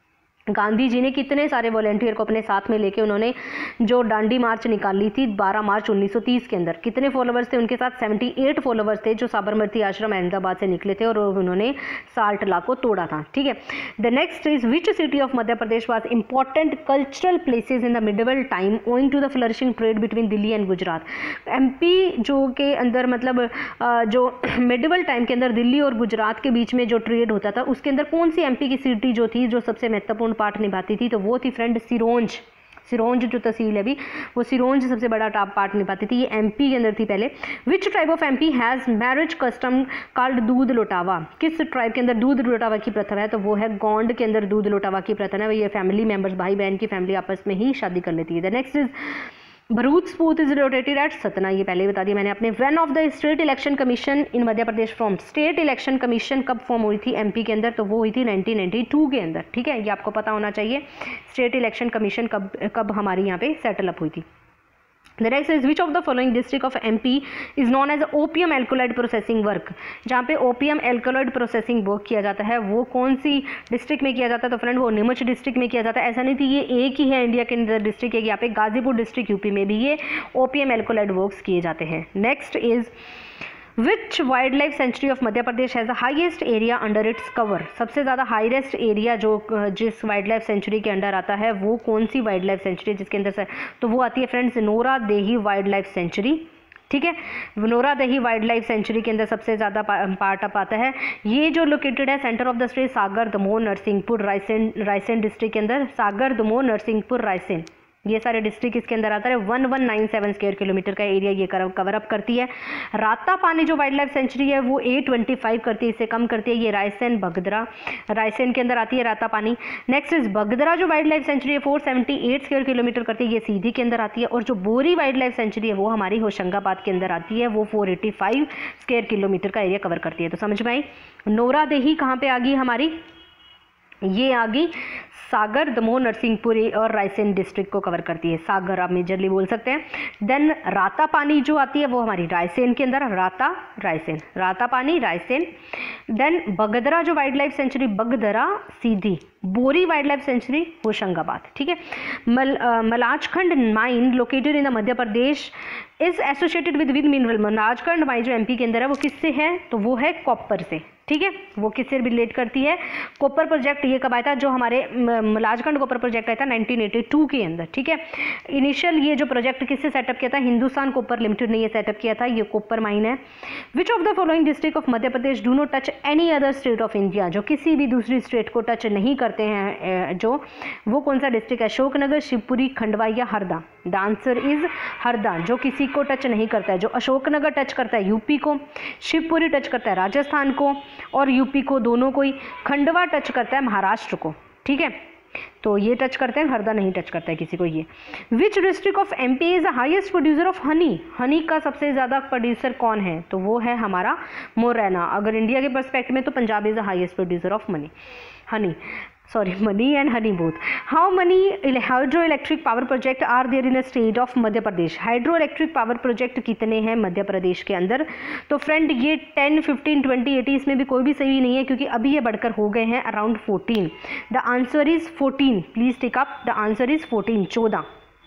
Gandhi ji ने कितने सारे वॉलेंटियर को अपने साथ में लेके उन्होंने जो दांडी मार्च निकाली थी बारह मार्च उन्नीस सौ तीस के अंदर. कितने फॉलोवर्स थे उनके साथ, अठहत्तर फॉलोवर्स थे, जो साबरमती आश्रम अहमदाबाद से निकले थे और उन्होंने साल्ट ला को तोड़ा था. ठीक है, the next is which city of Madhya Pradesh was important cultural places in the medieval time owing to the flourishing trade between Delhi and Gujarat. MP जो के अंदर मतलब जो मिडिवल टाइम के अंदर दिल्ली और गुजरात के बीच में जो ट्रेड होता था, उसके अंदर कौन सी एमपी की सिटी जो थी जो सबसे महत्वपूर्ण पार्ट निभाती थी, तो वो थी फ्रेंड सिरोंज. सिरोंज जो तहसील है अभी, वो सिरोंज सबसे बड़ा टॉप पार्ट निभाती थी. ये एमपी के अंदर थी पहले. Which tribe of MP has marriage custom called Doodh Lotawa. किस ट्राइब के अंदर दूध लोटावा की प्रथा है, तो वो है गोंड के अंदर दूध लोटावा की प्रथा है. ये फैमिली मेंबर्स, भाई बहन की फैमिली आपस में ही शादी कर लेती है. द नेक्स्ट इज भरूच स्पूत इज लोकेटेड एट सतना. ये पहले ही बता दिया मैंने अपने. When of the state election commission in Madhya Pradesh form. State election commission कब फॉर्म हुई थी एमपी के अंदर, तो वो हुई थी नाइनटीन नाइंटी टू के अंदर. ठीक है, ये आपको पता होना चाहिए स्टेट इलेक्शन कमीशन कब कब हमारी यहाँ पे सेटल अप हुई थी. The next is which of the following district of M P is known as opium alkaloid processing work. जहाँ पे opium alkaloid processing work किया जाता है वो कौन सी डिस्ट्रिक्ट में किया जाता है, तो फ्रेंड वो नीमच डिस्ट्रिक्ट में किया जाता है. ऐसा नहीं थी ये एक ही है इंडिया के अंदर डिस्ट्रिक्ट है, यहाँ पे गाजीपुर डिस्ट्रिक्ट यूपी में भी ये opium alkaloid works किए जाते हैं. Next is which wild life sanctuary of Madhya Pradesh has the highest area under its cover. सबसे ज़्यादा हाईएस्ट एरिया जो जिस वाइल्ड लाइफ सेंचुरी के अंडर आता है वो कौन सी वाइल्ड लाइफ सेंचुरी जिसके अंदर से, तो वो आती है friends Nauradehi wild life sanctuary. ठीक है, नोरा देही वाइल्ड लाइफ सेंचुरी के अंदर सबसे ज़्यादा पार्ट अप आता है. ये जो लोकेटेड है centre of the state Sagar Damoh Narsinghpur Raisen Raisen district के अंदर. सागर दमोह नरसिंहपुर रायसेन ये सारे डिस्ट्रिक्ट इसके अंदर आता है. One one nine seven square kilometre का एरिया ये कवर अप करती है. राता पानी जो वाइल्ड लाइफ सेंचुरी है वो एट ट्वेंटी फाइव करती है, इससे कम करती है. ये रायसेन बगदरा रायसेन के अंदर आती है राता पानी. नेक्स्ट इज बगदरा जो वाइल्ड लाइफ सेंचुरी है four seventy eight square kilometre करती है, ये सीधी के अंदर आती है. और जो बोरी वाइल्ड लाइफ सेंचुरी है वो हमारी होशंगाबाद के अंदर आती है, वो four eighty five square kilometre का एरिया कवर करती है. तो समझ में आई. नोरा देही कहाँ पे आ गई हमारी, ये आ गई सागर दमोह नरसिंहपुर और रायसेन डिस्ट्रिक्ट को कवर करती है. सागर आप मेजरली बोल सकते हैं. देन राता पानी जो आती है वो हमारी रायसेन के अंदर, राता रायसेन राता पानी रायसेन. देन बगदरा जो wild life sanctuary Bagdara Sidhi. Bori wild life sanctuary Hoshangabad. ठीक है, मल Malajkhand mine located in the Madhya Pradesh is associated with with mineral. Malajkhand mine जो एमपी के अंदर है वो किससे है, तो वो है कॉपर से. ठीक है, वो किससे रिलेट करती है? कॉपर प्रोजेक्ट ये कब आया था? जो हमारे मलाजखंड कॉपर प्रोजेक्ट आया था नाइनटीन एटी टू के अंदर। ठीक है, इनिशियल ये जो प्रोजेक्ट किससे सेटअप किया था? हिंदुस्तान कॉपर लिमिटेड ने ये सेटअप किया था। ये कॉपर माइन है। Which of the following district of Madhya Pradesh do not touch any other state of India? जो किसी भी दूसरी स्टेट को टच नहीं करते हैं, जो वो कौन सा डिस्ट्रिक्ट है? अशोकनगर, शिवपुरी, खंडवा या Harda? The answer is Harda. जो किसी को टच नहीं करता है, जो अशोकनगर टच करता है यूपी को, शिवपुरी टच करता है राजस्थान को और यूपी को, दोनों को ही, खंडवा टच करता है महाराष्ट्र को। ठीक है, तो ये टच करते हैं, हरदा नहीं टच करता है किसी को। ये which district of MP is the highest producer of honey? Honey का सबसे ज़्यादा प्रोड्यूसर कौन है? तो वो है हमारा मोरैना। अगर इंडिया के पर्सपेक्टिव में तो Punjab is the highest producer of money honey sorry money and honey both. How money hydroelectric power project are there in a state of Madhya Pradesh? Hydroelectric power project कितने हैं मध्य प्रदेश के अंदर? तो फ्रेंड ये टेन, फिफ्टीन, ट्वेंटी, एटी, इसमें भी कोई भी सही नहीं है, क्योंकि अभी ये बढ़कर हो गए हैं around fourteen. The answer is fourteen. Please take up, the answer is fourteen, चौदह।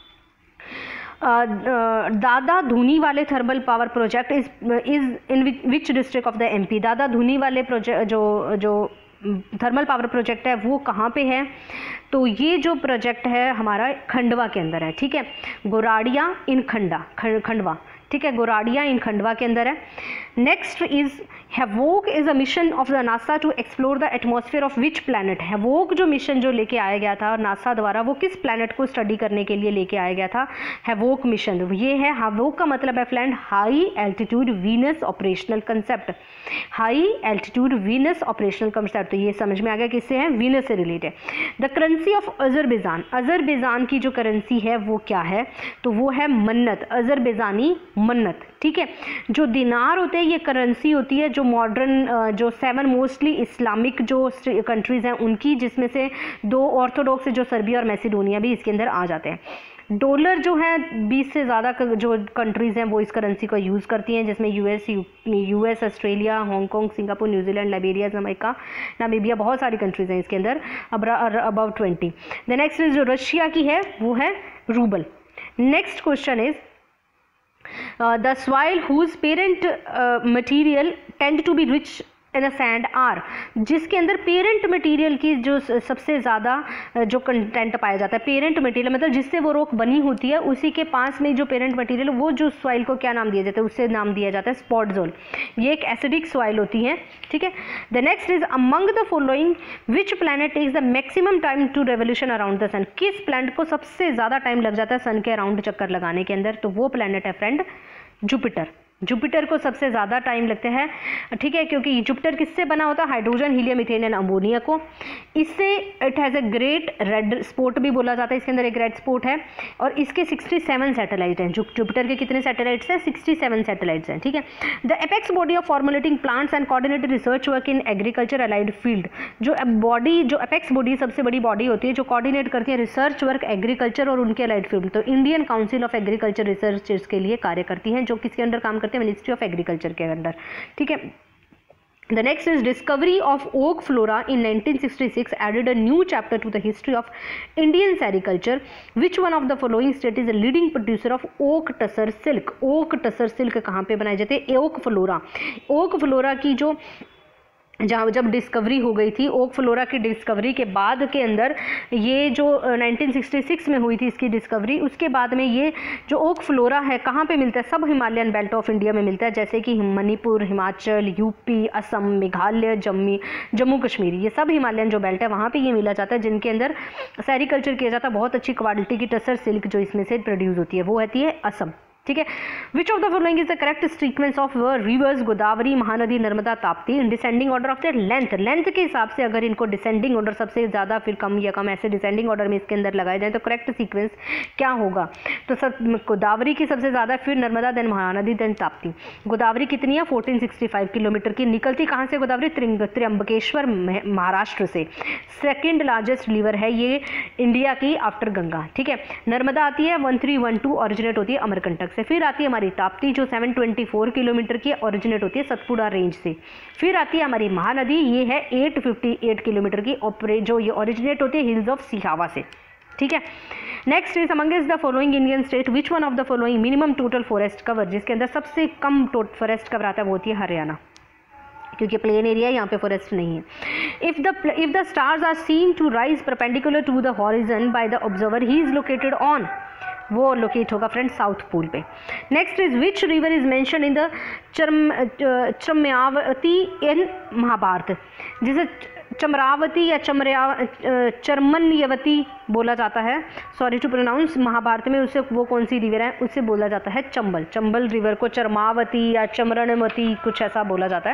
Dada Dhuniwale thermal power project is is in which district of the MP? Dada धूनी वाले प्रोजेक्ट जो जो थर्मल पावर प्रोजेक्ट है वो कहाँ पे है? तो ये जो प्रोजेक्ट है हमारा खंडवा के अंदर है। ठीक है, गोराडिया इन खंडा खंडवा। ठीक है, गोराडिया इन खंडवा के अंदर है। Next is HAVOC is a mission of the NASA to explore the atmosphere of which planet? HAVOC जो मिशन जो लेके आया गया था नासा द्वारा, वो किस प्लैनेट को स्टडी करने के लिए लेके आया गया था? HAVOC mission. ये है, हैवोक का मतलब है friend high altitude Venus operational concept. High altitude Venus operational concept, तो ये समझ में आ गया किससे है? वीनस से related. The currency of Azerbaijan, Azerbaijan की जो करेंसी है वो क्या है? तो वो है मन्नत, अजरबैजानी मन्नत। ठीक है, जो दिनार होते हैं ये करेंसी होती है जो मॉडर्न जो सेवन मोस्टली इस्लामिक जो कंट्रीज़ हैं उनकी, जिसमें से दो ऑर्थोडॉक्स जो सर्बिया और मैसिडोनिया भी इसके अंदर आ जाते हैं। डॉलर जो है बीस से ज़्यादा जो कंट्रीज़ हैं वो इस करेंसी का यूज़ करती हैं, जिसमें US US Australia, Hong Kong, Singapore, New Zealand, Liberia, Jamaica, Namibia, बहुत सारी कंट्रीज़ हैं इसके अंदर, अबाउट ट्वेंटी। द नेक्स्ट जो रशिया की है वो है rouble. Next question is Uh, the soil whose parent uh, material tend to be rich in a sand are, जिसके अंदर पेरेंट मटेरियल की जो सबसे ज़्यादा जो कंटेंट पाया जाता है, पेरेंट मटेरियल मतलब जिससे वो रॉक बनी होती है, उसी के पास में जो पेरेंट मटेरियल, वो जो सॉइल को क्या नाम दिया जाता है? उससे नाम दिया जाता है स्पॉट जोन। ये एक एसिडिक सॉइल होती है। ठीक है, the next is among the following which planet takes the maximum time to revolution around the sun? किस प्लैनेट को सबसे ज़्यादा टाइम लग जाता है सन के अराउंड चक्कर लगाने के अंदर? तो वो प्लैनेट है फ्रेंड जुपिटर। जुपिटर को सबसे ज़्यादा टाइम लगता है। ठीक है, क्योंकि जुपिटर किससे बना होता है? Hydrogen, helium, methane and ammonia को। इससे it has a great red spot भी बोला जाता है, इसके अंदर एक रेड स्पॉट है। और इसके सिक्सटी सेवन सैटेलाइट हैं। जुपिटर के कितने सैटेलाइट्स हैं? सिक्सटी सेवन सैटेलाइट्स हैं। ठीक है, the apex body of formulating plants and coordinated research work in agriculture allied field. जो बॉडी जो एपेक्स बॉडी सबसे बड़ी बॉडी होती है जो कोऑर्डिनेट करती है रिसर्च वर्क एग्रीकल्चर और उनके अलाइड फील्ड, तो Indian Council of Agriculture Research के लिए कार्य करती हैं, जो किसके अंडर काम करते हैं? मिनिस्ट्री ऑफ एग्रीकल्चर के अंडर। ठीक है, The next is discovery of oak flora in nineteen sixty-six added a new chapter to the history of Indian sericulture. Which one of the following state is a leading producer of oak tussar silk? Oak tussar silk कहाँ पे बनाए जाते हैं? oak flora. oak flora की जो जहाँ जब डिस्कवरी हो गई थी, ओक फ्लोरा की डिस्कवरी के बाद के अंदर ये जो नाइनटीन सिक्सटी सिक्स में हुई थी इसकी डिस्कवरी, उसके बाद में ये जो ओक फ्लोरा है कहाँ पे मिलता है? सब हिमालयन बेल्ट ऑफ इंडिया में मिलता है, जैसे कि मणिपुर, हिमाचल, यूपी, असम, मेघालय, जम्मू जम्मू कश्मीर, ये सब हिमालयन जो बेल्ट है वहाँ पे ये मिला जाता है, जिनके अंदर सेरिकल्चर किया जाता है। बहुत अच्छी क्वालिटी की टसर सिल्क जो इसमें से प्रोड्यूस होती है वो होती है असम। ठीक है, which of the following is the correct sequence of rivers Godavari, Mahanadi, Narmada, Tapti in descending order of their length? Length के हिसाब से अगर इनको डिसेंडिंग ऑर्डर सबसे ज़्यादा फिर कम या कम ऐसे डिसेंडिंग ऑर्डर में इसके अंदर लगाए जाए तो करेक्ट सीक्वेंस क्या होगा? तो सब गोदावरी की सबसे ज़्यादा, फिर नर्मदा, देन महानदी, देन ताप्ती। गोदावरी कितनी है? फोर्टीन सिक्सटी फाइव किलोमीटर की। निकलती कहाँ से गोदावरी? त्र्यंबकेश्वर महाराष्ट्र से। सेकेंड लार्जेस्ट रिवर है ये इंडिया की आफ्टर गंगा। ठीक है, नर्मदा आती है one three one two, originate होती है अमरकंटक से। फिर आती है हमारी ताप्ती जो सेवन ट्वेंटी फोर किलोमीटर की, ऑरिजिनेट होती है सतपुड़ा रेंज से। फिर आती है हमारी महानदी, ये है एट फिफ्टी एट किलोमीटर की, जो ये ऑरिजिनेट होती है हिल्स ऑफ सिहावा से। ठीक है, next is among is the following Indian state which one of the following minimum total forest cover, जिसके अंदर सबसे कम फॉरेस्ट कवर आता है वो होती है हरियाणा। क्योंकि प्लेन एरिया है, यहाँ पे फॉरेस्ट नहीं है. If the if the stars are seen to rise perpendicular to the horizon by the observer, he is located on, वो लोकेट होगा फ्रेंड साउथ पोल पे. Next is which river is mention in the चरम चरम्यावती इन महाभारत, जिसे चमरावती या चमरिया चरमन्यवती बोला जाता है, सॉरी टू प्रोनाउंस, महाभारत में उससे वो कौन सी रिवर है, उससे बोला जाता है चंबल. चंबल रिवर को चरमावती या चमरणवती कुछ ऐसा बोला जाता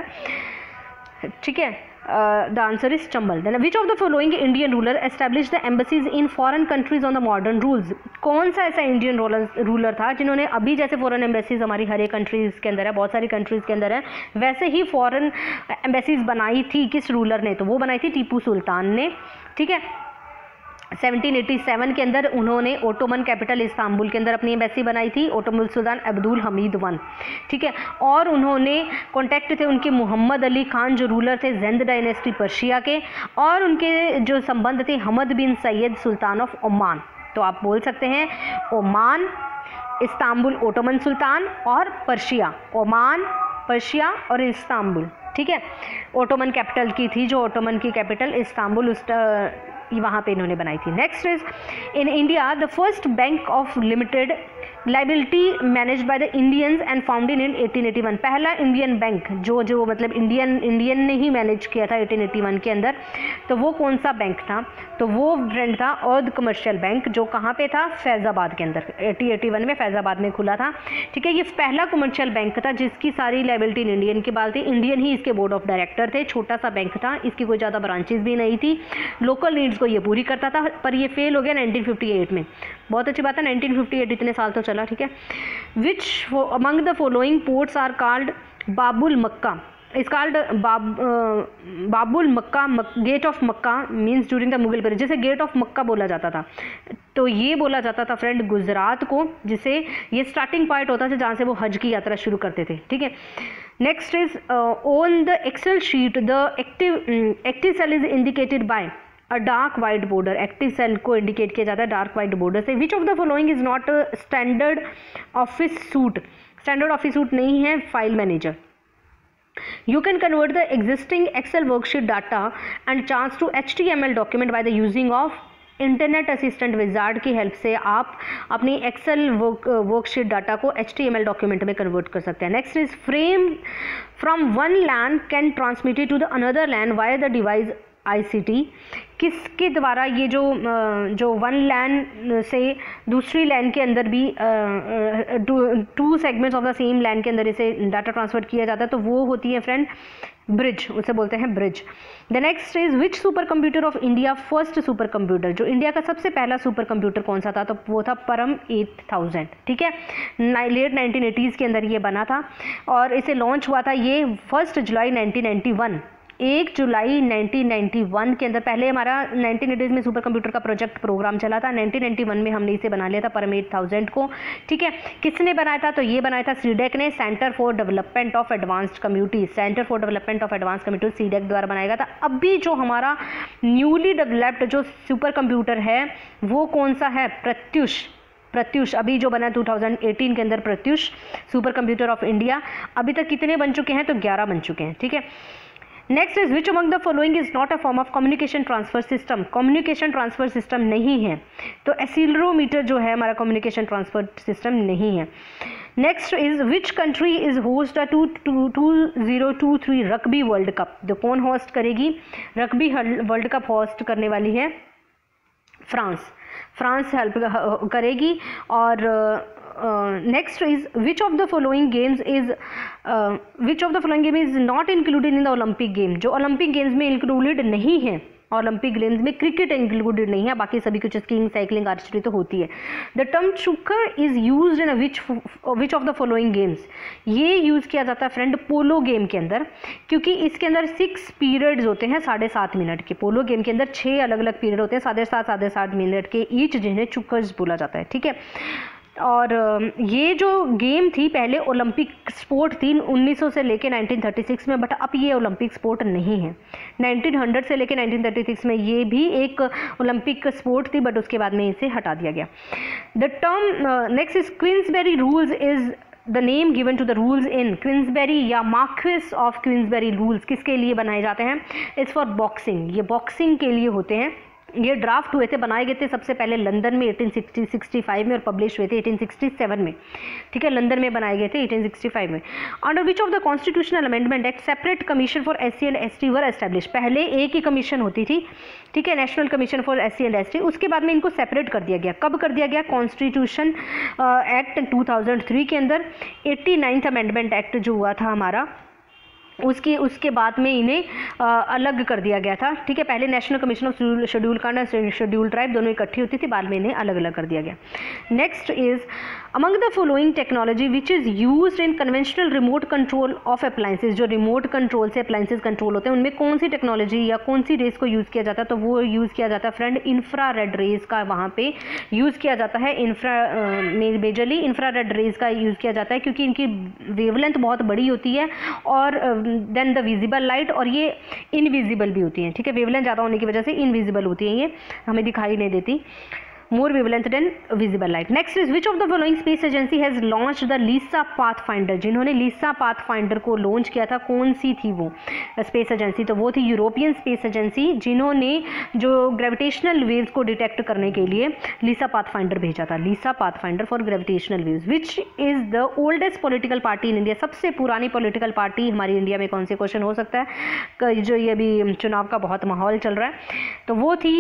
है. ठीक है, the answer is Chambal. Then which of the following Indian ruler establish the embassies in foreign countries on the modern rules, कौन सा ऐसा इंडियन रूलर था जिन्होंने अभी जैसे फॉरेन एम्बेसीज हमारी हर एक कंट्रीज के अंदर है, बहुत सारी कंट्रीज के अंदर है, वैसे ही फॉरेन एम्बेसीज बनाई थी किस रूलर ने, तो वो बनाई थी टीपू सुल्तान ने. ठीक है, सेवनटीन एटी सेवन के अंदर उन्होंने ओटोमन कैपिटल इस्तांबुल के अंदर अपनी एम्बेसी बनाई थी, Ottoman sultan Abdul Hamid one. ठीक है, और उन्होंने कॉन्टैक्ट थे उनके मोहम्मद अली खान जो रूलर थे ज़ेंद डायनेस्टी पर्शिया के, और उनके जो संबंध थे Hamad bin Sayyid sultan of Oman. तो आप बोल सकते हैं ओमान, इस्तांबुल ओटोमन सुल्तान, और पर्शिया, ओमान, पर्शिया और इस्तांबुल. ठीक है, ओटोमन कैपिटल की थी, जो ओटोमन की कैपिटल इस्तांबुल उस वहाँ पे इन्होंने बनाई थी. Next is in India the first bank of limited liability managed by the Indians and founded in eighteen eighty one, पहला इंडियन बैंक जो जो मतलब इंडियन इंडियन ने ही मैनेज किया था एटीन एटी वन के अंदर, तो वो कौन सा बैंक था, तो वो फ्रेंड था अर्ध कमर्शियल बैंक, जो कहाँ पे था, फैज़ाबाद के अंदर, एटी एटी वन में फैज़ाबाद में खुला था. ठीक है, ये पहला कमर्शियल बैंक था जिसकी सारी लाइबिलिटी इंडियन की बात थी, इंडियन ही इसके बोर्ड ऑफ डायरेक्टर थे, छोटा सा बैंक था, इसकी कोई ज़्यादा ब्रांचेस भी नहीं थी, लोकल नीड्स को ये पूरी करता था, पर ये फेल हो गया नाइनटीन फिफ्टी एट में. बहुत अच्छी बात है, नाइनटीन फिफ्टी एट इतने साल तो चला. ठीक है, which among the following ports are called Babul Makka, is called Bab Babul Makka, gate of Mecca means during the Mughal period, जैसे गेट ऑफ मक्का बोला जाता था, तो ये बोला जाता था फ्रेंड गुजरात को, जिसे ये स्टार्टिंग पॉइंट होता था जहाँ से वो हज की यात्रा शुरू करते थे. ठीक है, next is on the Excel sheet the active active cell is indicated by a dark white border, active cell को इंडिकेट किया जाता है डार्क वाइट बॉर्डर से. Which of the following is not standard office suite, standard office suite नहीं है file manager. You can convert the existing Excel worksheet data and charts to H T M L document by the using of internet assistant wizard की हेल्प से आप अपनी एक्सेल वर्कशीट डाटा को H T M L document में कन्वर्ट कर सकते हैं. Next is frame from one LAN can transmitted to the another LAN via the device I C T, किसके द्वारा ये जो जो वन लैन से दूसरी लैन के अंदर भी two segments of the same LAN के अंदर इसे डाटा ट्रांसफर किया जाता है, तो वो होती है फ्रेंड ब्रिज, उसे बोलते हैं bridge. The next is which super computer of India first super computer, जो इंडिया का सबसे पहला सुपर कंप्यूटर कौन सा था, तो वो था परम एट थाउजेंड. ठीक है, लेट नाइनटीन एटीज़ के अंदर ये बना था और इसे लॉन्च हुआ था ये first July nineteen ninety one, एक जुलाई नाइनटीन नाइंटी वन के अंदर. पहले हमारा नाइनटीन एटीज़ में सुपर कंप्यूटर का प्रोजेक्ट प्रोग्राम चला था, नाइनटीन नाइंटी वन में हमने इसे बना लिया था परम एट थाउजेंड को. ठीक है, किसने बनाया था, तो ये बनाया था सीडेक ने, centre for development of advanced communities, centre for development of advance communities CDAC द्वारा बनाया गया था. अभी जो हमारा न्यूली डेवलप्ड जो सुपर कंप्यूटर है वो कौन सा है, प्रत्युष, प्रत्युष अभी जो बना टू थाउजेंड एटीन के अंदर Pratyush super computer of India. अभी तक कितने बन चुके हैं, तो ग्यारह बन चुके हैं. ठीक है, next is which among the following is not a form of communication transfer system, communication transfer system नहीं है, तो एसिलोमीटर जो है हमारा कम्युनिकेशन ट्रांसफर सिस्टम नहीं है. Next is which country is host the two two two zero two three rugby world cup, जो कौन होस्ट करेगी, रग्बी वर्ल्ड कप होस्ट करने वाली है फ्रांस, फ्रांस हेल्प करेगी. और next is which of the following games is which of the following game is not included in the Olympic game, जो ओलंपिक गेम्स में इंक्लूडेड नहीं है, ओलंपिक गेम्स में क्रिकेट इंक्लूडेड नहीं है, बाकी सभी कुछ स्कीइंग, साइकिलिंग, आर्चरी तो होती है. The term chukker is used in which which of the following games, ये यूज़ किया जाता है फ्रेंड पोलो गेम के अंदर, क्योंकि इसके अंदर सिक्स पीरियड्स होते हैं साढ़े सात मिनट के. पोलो गेम के अंदर छः अलग अलग पीरियड होते हैं साढ़े सात साढ़े सात मिनट के ईच, जिन्हें चुकर्स बोला जाता है. ठीक है, और ये जो गेम थी पहले ओलंपिक स्पोर्ट थी उन्नीस सौ से लेके नाइनटीन थर्टी सिक्स में, बट अब ये ओलंपिक स्पोर्ट नहीं है. नाइनटीन हंड्रेड से लेके नाइनटीन थर्टी सिक्स में ये भी एक ओलंपिक स्पोर्ट थी, बट उसके बाद में इसे हटा दिया गया. The term next is Queensberry rules is the name given to the rules in Queensberry या मार्क्विस ऑफ क्वींसबेरी रूल्स किसके लिए बनाए जाते हैं? इट्स फॉर बॉक्सिंग, ये बॉक्सिंग के लिए होते हैं। ये ड्राफ्ट हुए थे, बनाए गए थे सबसे पहले लंदन में एटीन सिक्सटी फाइव में और पब्लिश हुए थे एटीन सिक्सटी सेवन में, ठीक है, लंदन में बनाए गए थे एटीन सिक्सटी फाइव में। Under which of the constitutional amendment act separate commission for S C and S T were establish. पहले एक ही कमीशन होती थी, ठीक है, national commission for S C and S T, उसके बाद में इनको सेपरेट कर दिया गया। कब कर दिया गया? Constitution act two thousand three के अंदर, एट्टी नाइन्थ अमेंडमेंट एक्ट जो हुआ था हमारा, उसके उसके बाद में इन्हें आ, अलग कर दिया गया था, ठीक है। पहले national commission of schedule caste and schedule tribe दोनों इकट्ठी होती थी, बाद में इन्हें अलग अलग कर दिया गया। Next is among the following technology which is used in conventional remote control of appliances. जो रिमोट कंट्रोल से अप्लाइंसेज कंट्रोल होते हैं उनमें कौन सी टेक्नोलॉजी या कौन सी रेस को यूज़ किया जाता है? तो वो यूज़ किया जाता है फ्रेंड इंफ्रा रेड रेज का, वहाँ पे यूज़ किया जाता है। Infra majorly infra red rays का यूज़ किया जाता है क्योंकि इनकी वेवलेंथ बहुत बड़ी होती है और देन द विजिबल लाइट, और ये इनविजिबल भी होती हैं, ठीक है। वेवलेंथ ज़्यादा होने की वजह से इनविजिबल होती हैं, ये हमें दिखाई नहीं देती, more wavelength than visible light. Next is which of the following space agency has launch the LISA Pathfinder. जिन्होंने लीसा पाथफाइंडर को लॉन्च किया था, कौन सी थी वो स्पेस एजेंसी? तो वो थी यूरोपियन स्पेस एजेंसी, जिन्होंने जो ग्रेविटेशनल वेव्स को डिटेक्ट करने के लिए लीसा पाथफाइंडर भेजा था। LISA Pathfinder for gravitational waves. Which is the oldest political party in India. सबसे पुरानी पॉलिटिकल पार्टी हमारी इंडिया में कौन से क्वेश्चन हो सकता है, जो ये अभी चुनाव का बहुत माहौल चल रहा है, तो वो थी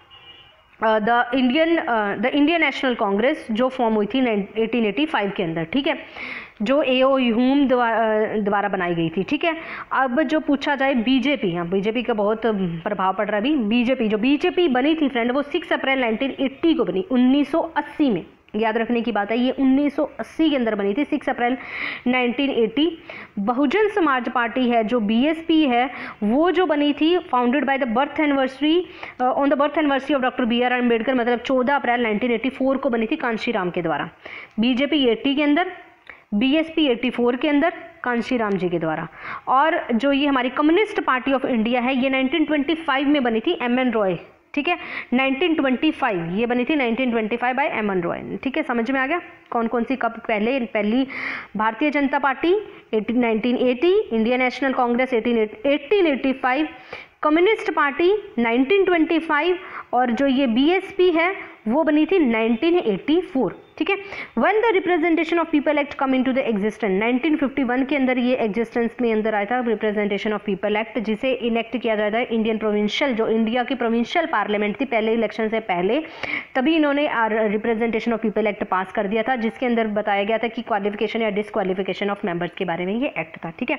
the Indian the Indian National Congress, जो फॉर्म हुई थी एटीन एटी फाइव के अंदर, ठीक है, जो ए ओ ह्यूम द्वारा बनाई गई थी, ठीक है। अब जो पूछा जाए बीजेपी, हाँ बीजेपी का बहुत प्रभाव पड़ रहा है अभी। बीजेपी जो बीजेपी बनी थी फ्रेंड, वो सिक्स अप्रैल नाइनटीन एटी को बनी, उन्नीस सौ अस्सी में, याद रखने की बात है, ये उन्नीस सौ अस्सी के अंदर बनी थी, six April nineteen eighty. Bahujan Samaj Party है जो बी एस पी है, वो जो बनी थी founded by the birth anniversary on the birth anniversary of doctor B R Ambedkar, मतलब चौदह अप्रैल नाइनटीन एटी फोर को बनी थी कांशीराम के द्वारा। बीजेपी एटी के अंदर, B S P eighty four के अंदर कांशीराम जी के द्वारा। और जो ये हमारी कम्युनिस्ट पार्टी ऑफ इंडिया है, ये नाइनटीन ट्वेंटी फाइव में बनी थी, एम एन रॉय, ठीक है, नाइनटीन ट्वेंटी फाइव, ये बनी थी nineteen twenty five by M N Roy, ठीक है। समझ में आ गया कौन कौन सी कब पहले? पहली Bharatiya Janata Party nineteen eighty, Indian National Congress eighteen eighty five, Communist Party nineteen twenty five, और जो ये बी एस पी है वो बनी थी नाइनटीन एटी फोर, ठीक है। When the representation of people act come into the existence, nineteen fifty one के अंदर ये एग्जिस्टेंस में अंदर आया था रिप्रेजेंटेशन ऑफ पीपल एक्ट, जिसे इनेक्ट किया जाता है इंडियन प्रोविंशियल, जो इंडिया की प्रोविंशियल पार्लियामेंट थी पहले इलेक्शन से पहले, तभी इन्होंने representation of people act pass कर दिया था, जिसके अंदर बताया गया था कि क्वालिफिकेशन या डिसक्वालिफिकेशन ऑफ मेंबर्स के बारे में ये एक्ट था, ठीक है।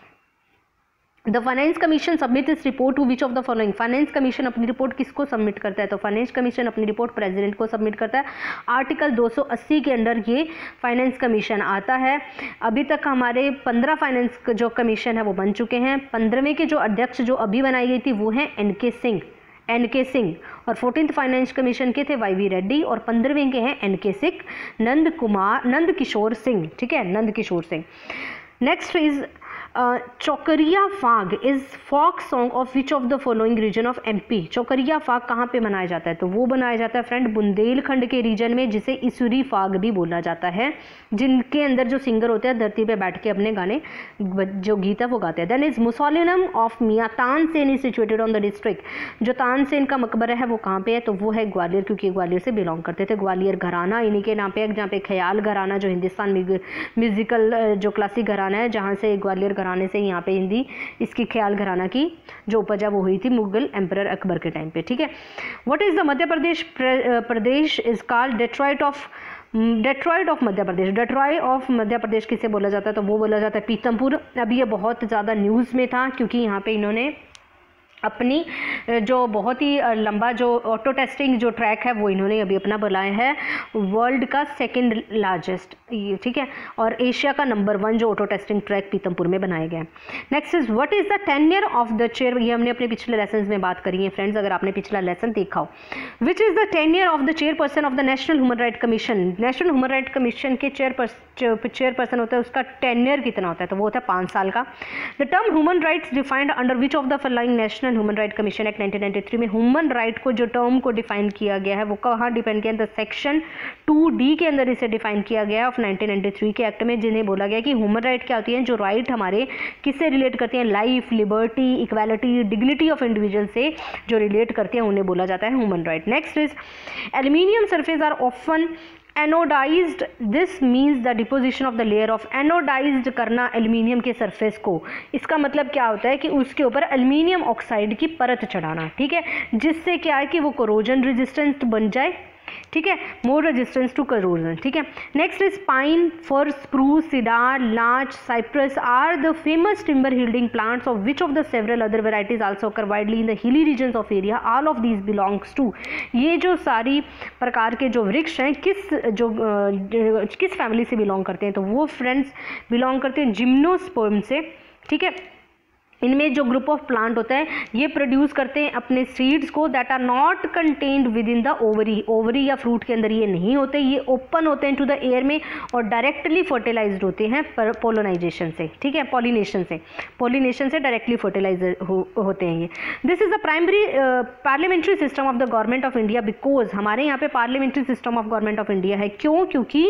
The finance commission submit its report to which of the following. Finance commission अपनी रिपोर्ट किसको सबमिट करता है? तो फाइनेंस कमीशन अपनी रिपोर्ट प्रेसिडेंट को सबमिट करता है। आर्टिकल दो सौ अस्सी के अंडर ये फाइनेंस कमीशन आता है। अभी तक हमारे पंद्रह फाइनेंस जो कमीशन है वो बन चुके हैं। पंद्रहवें के जो अध्यक्ष जो अभी बनाई गई थी वो हैं एन के सिंह, एन के सिंह, और फोर्टीन्थ फाइनेंस कमीशन के थे वाई वी रेड्डी, और पंद्रहवें के हैं एन के सिंह, नंद कुमार नंद किशोर सिंह, ठीक है, Nand Kishore Singh. Next is Chaukariya Phag is folk song of which of the following region of MP. Chaukariya Phag कहाँ पे मनाया जाता है? तो वो बनाया जाता है फ्रेंड बुंदेलखंड के रीजन में, जिसे इसुरी फाग भी बोला जाता है, जिनके अंदर जो सिंगर होते हैं धरती पे बैठ के अपने गाने जो गीत है वो गाते हैं। Then is mausoleum of Miyan Tansen is situated on the district. जो तानसेन का मकबरा है वो कहाँ पे है? तो वो है ग्वालियर, क्योंकि ग्वालियर से बिलोंग करते थे। ग्वालियर घराना इन्हीं के नाम पे है, जहाँ पे ख्याल घराना जो हिंदुस्तान म्यूजिकल जो क्लासिक घराना है, जहाँ से ग्वालियर घराने से यहाँ पे हिंदी इसकी ख्याल घराना की जो उपज है वो हुई थी मुगल एम्परर अकबर के टाइम पे, ठीक है। What is the Madhya Pradesh Pradesh is called Detroit of Detroit of Madhya Pradesh. Detroit of Madhya Pradesh किसे बोला जाता है? तो वो बोला जाता है पीतमपुर। अभी ये बहुत ज़्यादा न्यूज़ में था क्योंकि यहाँ पे इन्होंने अपनी जो बहुत ही लंबा जो ऑटो टेस्टिंग जो ट्रैक है वो इन्होंने अभी अपना बनाया है, वर्ल्ड का सेकंड लार्जेस्ट, ये ठीक है, और एशिया का नंबर वन जो ऑटो टेस्टिंग ट्रैक पीतमपुर में बनाया गया है। Next is what is the tenure of the chair. ये हमने अपने पिछले लेसन में बात करी है फ्रेंड्स, अगर आपने पिछला लेसन देखा हो। Which is the tenure of the chairperson of the national human right commission. National human right commission के चेयरपर्सन चेयरपर्सन होता है, उसका टेन्योर कितना होता है? तो वो होता है पाँच साल का। The term human rights defined under which of the following national national human right commission act nineteen ninety three में ह्यूमन राइट को जो टर्म को डिफाइन किया गया है वो कहाँ डिफाइन किया है, द सेक्शन टू डी के अंदर इसे डिफाइन किया गया है ऑफ नाइनटीन नाइंटी थ्री के एक्ट में, जिन्हें बोला गया कि ह्यूमन राइट क्या होती है, जो राइट हमारे किससे रिलेट करती हैं, life, liberty, equality, dignity of individual से जो रिलेट करती हैं उन्हें बोला जाता है human right. Next is aluminium surface are often anodized, this means the deposition of the layer of, anodized करना एल्यूमिनियम के सरफेस को, इसका मतलब क्या होता है कि उसके ऊपर एल्यूमिनियम ऑक्साइड की परत चढ़ाना, ठीक है, जिससे क्या है कि वो कोरोजन रेजिस्टेंट बन जाए, ठीक है, मोर रेजिस्टेंस टू करोजन, ठीक है। Next is pine, fir, spruce, cedar, larch, cypress are the famous timber yielding plants of which of the several other varieties also occur widely in the hilly regions of area, all of these belongs to, ये जो सारी प्रकार के जो वृक्ष हैं किस जो किस फैमिली से बिलोंग करते हैं, तो वो फ्रेंड्स बिलोंग करते हैं जिम्नोस्पर्म से, ठीक है। इनमें जो ग्रुप ऑफ प्लांट होता है ये प्रोड्यूस करते हैं अपने सीड्स को that are not contained within the ovary, ovary या फ्रूट के अंदर ये नहीं होते, ये ओपन होते हैं टू द एयर में और डायरेक्टली फर्टिलाइज्ड होते हैं पोलिनाइजेशन से, ठीक है, पॉलिनेशन से, पॉलिनेशन से डायरेक्टली फर्टिलाइज हो, होते हैं ये। This is the primary parliamentary system of the government of India, because हमारे यहाँ पे parliamentary system of government of India है, क्यों, क्योंकि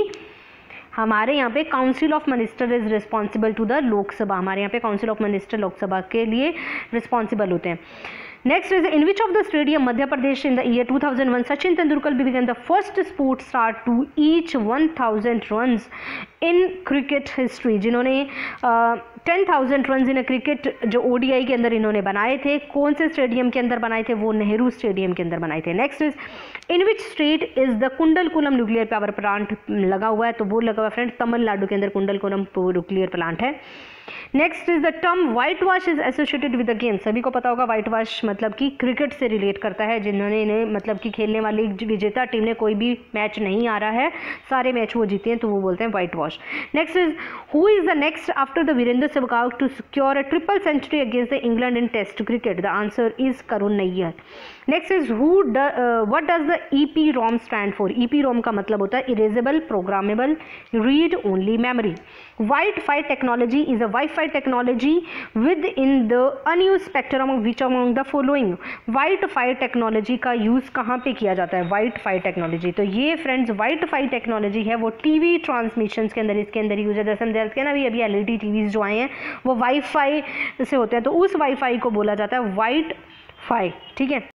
हमारे यहाँ पे council of minister is responsible to the Lok Sabha, हमारे यहाँ पे काउंसिल ऑफ मिनिस्टर लोकसभा के लिए रिस्पॉन्सिबल होते हैं। Next is in which of the stadium Madhya Pradesh in the year two thousand one Sachin Tendulkar became the first sport star to each one thousand runs in cricket history, जिन्होंने ten thousand run in cricket जो ओडीआई के अंदर इन्होंने बनाए थे, कौन से स्टेडियम के अंदर बनाए थे, वो नेहरू स्टेडियम के अंदर बनाए थे। Next is in which state is the Kudankulam nuclear power plant लगा हुआ है, तो वो लगा हुआ फ्रेंड तमिलनाडु के अंदर कुंडलकुलम न्यूक्लियर प्लांट है। Next is the term white wash is associated with the game, सभी को पता होगा वाइट वॉश मतलब कि क्रिकेट से रिलेट करता है, जिन्होंने इन्हें मतलब कि खेलने वाली विजेता टीम ने कोई भी मैच नहीं आ रहा है, सारे मैच वो जीते हैं, तो वो बोलते हैं white wash. Next is who is the next after the Virender Sehwag to secure a triple century against the England in test cricket, the answer is Karun Nair. Next is who what does the EPROM stand for, EPROM का मतलब होता है erasable, programmable, read only memory. Wi-Fi technology is a Wi-Fi technology within the unused spectrum of which among the following, wifi technology का यूज़ कहाँ पे किया जाता है, वाई-फाई टेक्नोलॉजी, तो ये फ्रेंड्स वाई-फाई टेक्नोलॉजी है वो टीवी ट्रांसमिशंस के अंदर इसके अंदर यूज है, जैसे हम देखते हैं ना अभी अभी एलईडी टीवीज जो आए हैं वो वाई-फाई से होते हैं, तो उस वाई-फाई को बोला जाता है वाई-फाई, ठीक है।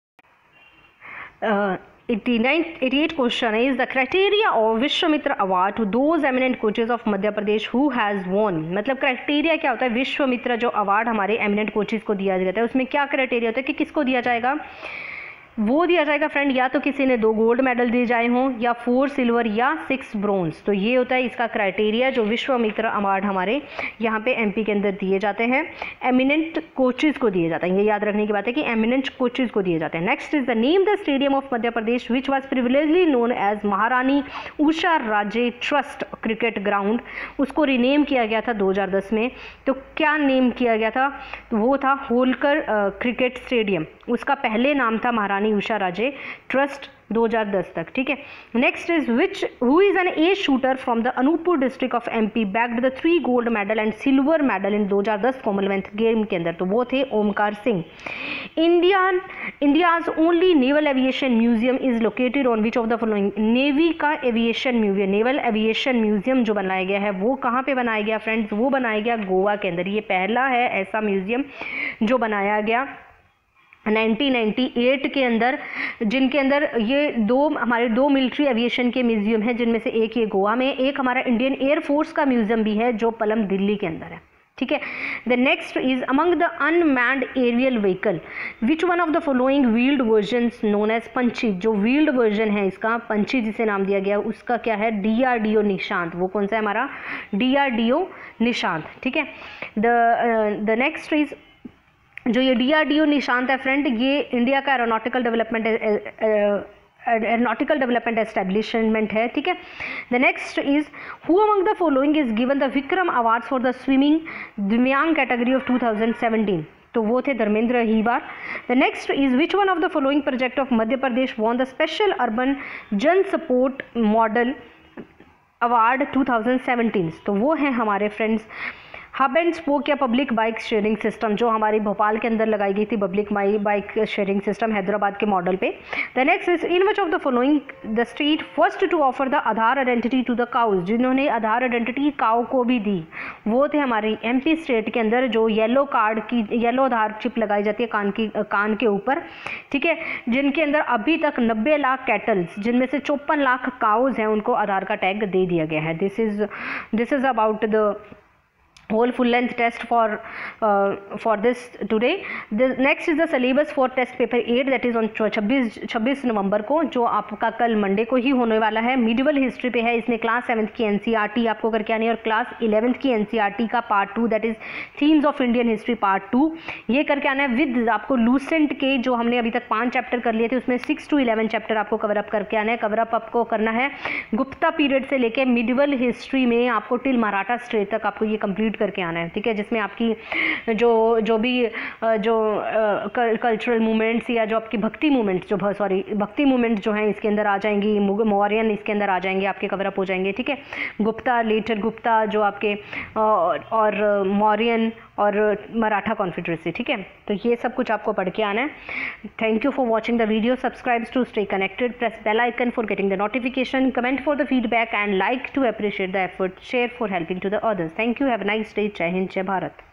eighty-eight question is the criteria of Vishwamitra award to those eminent coaches of Madhya Pradesh who has won, मतलब क्राइटेरिया क्या होता है, विश्वामित्र जो अवार्ड हमारे एमिनेंट कोचेस को दिया जाता है उसमें क्या क्राइटेरिया होता है कि किसको दिया जाएगा, वो दिया जाएगा फ्रेंड या तो किसी ने दो गोल्ड मेडल दिए जाए हों या फोर सिल्वर या सिक्स ब्रोंज, तो ये होता है इसका क्राइटेरिया जो विश्वामित्र अवार्ड हमारे यहाँ पे एमपी के अंदर दिए जाते हैं, एमिनेंट कोचेस को दिए जाते हैं, ये याद रखने की बात है कि एमिनेंट कोचेस को दिए जाते हैं। Next is the name the stadium of Madhya Pradesh which was privilegedly known as Maharani Usha Raje trust cricket ground, उसको रिनेम किया गया था दो हज़ार दस में, तो क्या नेम किया गया था, वो था होलकर क्रिकेट स्टेडियम, उसका पहले नाम था महारानी उषा राजे ट्रस्ट दो हज़ार दस तक, ठीक है। Next is which who is an ace shooter from the Anuppur district of MP bagged the three gold medal and silver medal in दो हज़ार दस कॉमनवेल्थ गेम के अंदर, तो वो थे Omkar Singh. India India's only naval aviation museum is located on which of the following, navy का aviation museum, naval aviation museum जो बनाया गया है वो कहाँ पे बनाया गया फ्रेंड्स, वो बनाया गया गोवा के अंदर, ये पहला है ऐसा म्यूजियम जो बनाया गया नाइनटीन नाइंटी एट के अंदर, जिनके अंदर ये दो हमारे दो मिलिट्री एविएशन के म्यूजियम हैं, जिनमें से एक ये गोवा में, एक हमारा इंडियन एयरफोर्स का म्यूजियम भी है जो पलम दिल्ली के अंदर है, ठीक है। The next is among the unmanned aerial vehicle which one of the following wheeled versions known as Panchhi, जो व्हील्ड वर्जन है इसका पंछी जिसे नाम दिया गया उसका क्या है, डीआरडीओ निशांत, वो कौन सा है हमारा डीआरडीओ निशांत, ठीक है। द द नेक्स्ट इज जो ये डीआरडीओ निशांत है फ्रेंड, ये इंडिया का aeronautical development aeronautical development establishment है, ठीक है। The next is who among the following is given the Vikram awards for the swimming divyang category of two thousand seventeen, तो वो थे Dharmendra Hiwar. The next is which one of the following project of Madhya Pradesh won the special urban jan support model award two thousand seventeen, तो वो हैं हमारे फ्रेंड्स हब एंड स्पोक या पब्लिक बाइक शेयरिंग सिस्टम जो हमारी भोपाल के अंदर लगाई गई थी, public bike sharing system Hyderabad के मॉडल पे। The next is in which of the following the state first to offer the Aadhaar identity to the cows, जिन्होंने आधार आइडेंटिटी काउ को भी दी वो थे हमारी एमपी स्टेट के अंदर, जो येलो कार्ड की येलो आधार चिप लगाई जाती है कान की कान के ऊपर, ठीक है, जिनके अंदर अभी तक नब्बे लाख कैटल्स जिनमें से चौपन लाख काउज हैं उनको आधार का टैग दे दिया गया है। This is this is about the whole full length test for uh, for this today. The next is the syllabus for test paper eight that is on छब्बीस नवंबर को, जो आपका कल मंडे को ही होने वाला है। मिडिवल हिस्ट्री पे है, इसमें क्लास सेवन्थ की एनसीईआरटी आपको करके आनी है और क्लास इलेवेंथ की एनसीईआरटी का part two that is themes of Indian history part two ये करके आना है। विद आपको लूसेंट के जो हमने अभी तक पांच चैप्टर कर लिए थे उसमें सिक्स टू इलेवन चैप्टर आपको कवर अप करके आना है। कवर अप आपको करना है गुप्ता पीरियड से लेके मिडिवल हिस्ट्री में आपको टिल मराठा स्टेट तक आपको ये कंप्लीट करके आना है, ठीक है, जिसमें आपकी जो जो भी जो कल्चरल मूवमेंट्स या जो आपकी भक्ति मूवमेंट्स जो सॉरी भक्ति मूवमेंट्स जो हैं इसके अंदर आ जाएंगी, मौर्यन इसके अंदर आ जाएंगे, आपके कवर अप हो जाएंगे, ठीक है। गुप्ता, लेटर गुप्ता जो आपके और मौर्यन और मराठा कॉन्फेडरेसी, ठीक है, तो ये सब कुछ आपको पढ़ के आना है। Thank you for watching the video, subscribe to stay connected, press bell icon for getting the notification, comment for the feedback and like to appreciate the effort, share for helping to the others. Thank you, have a nice day, जय हिंद, जय भारत।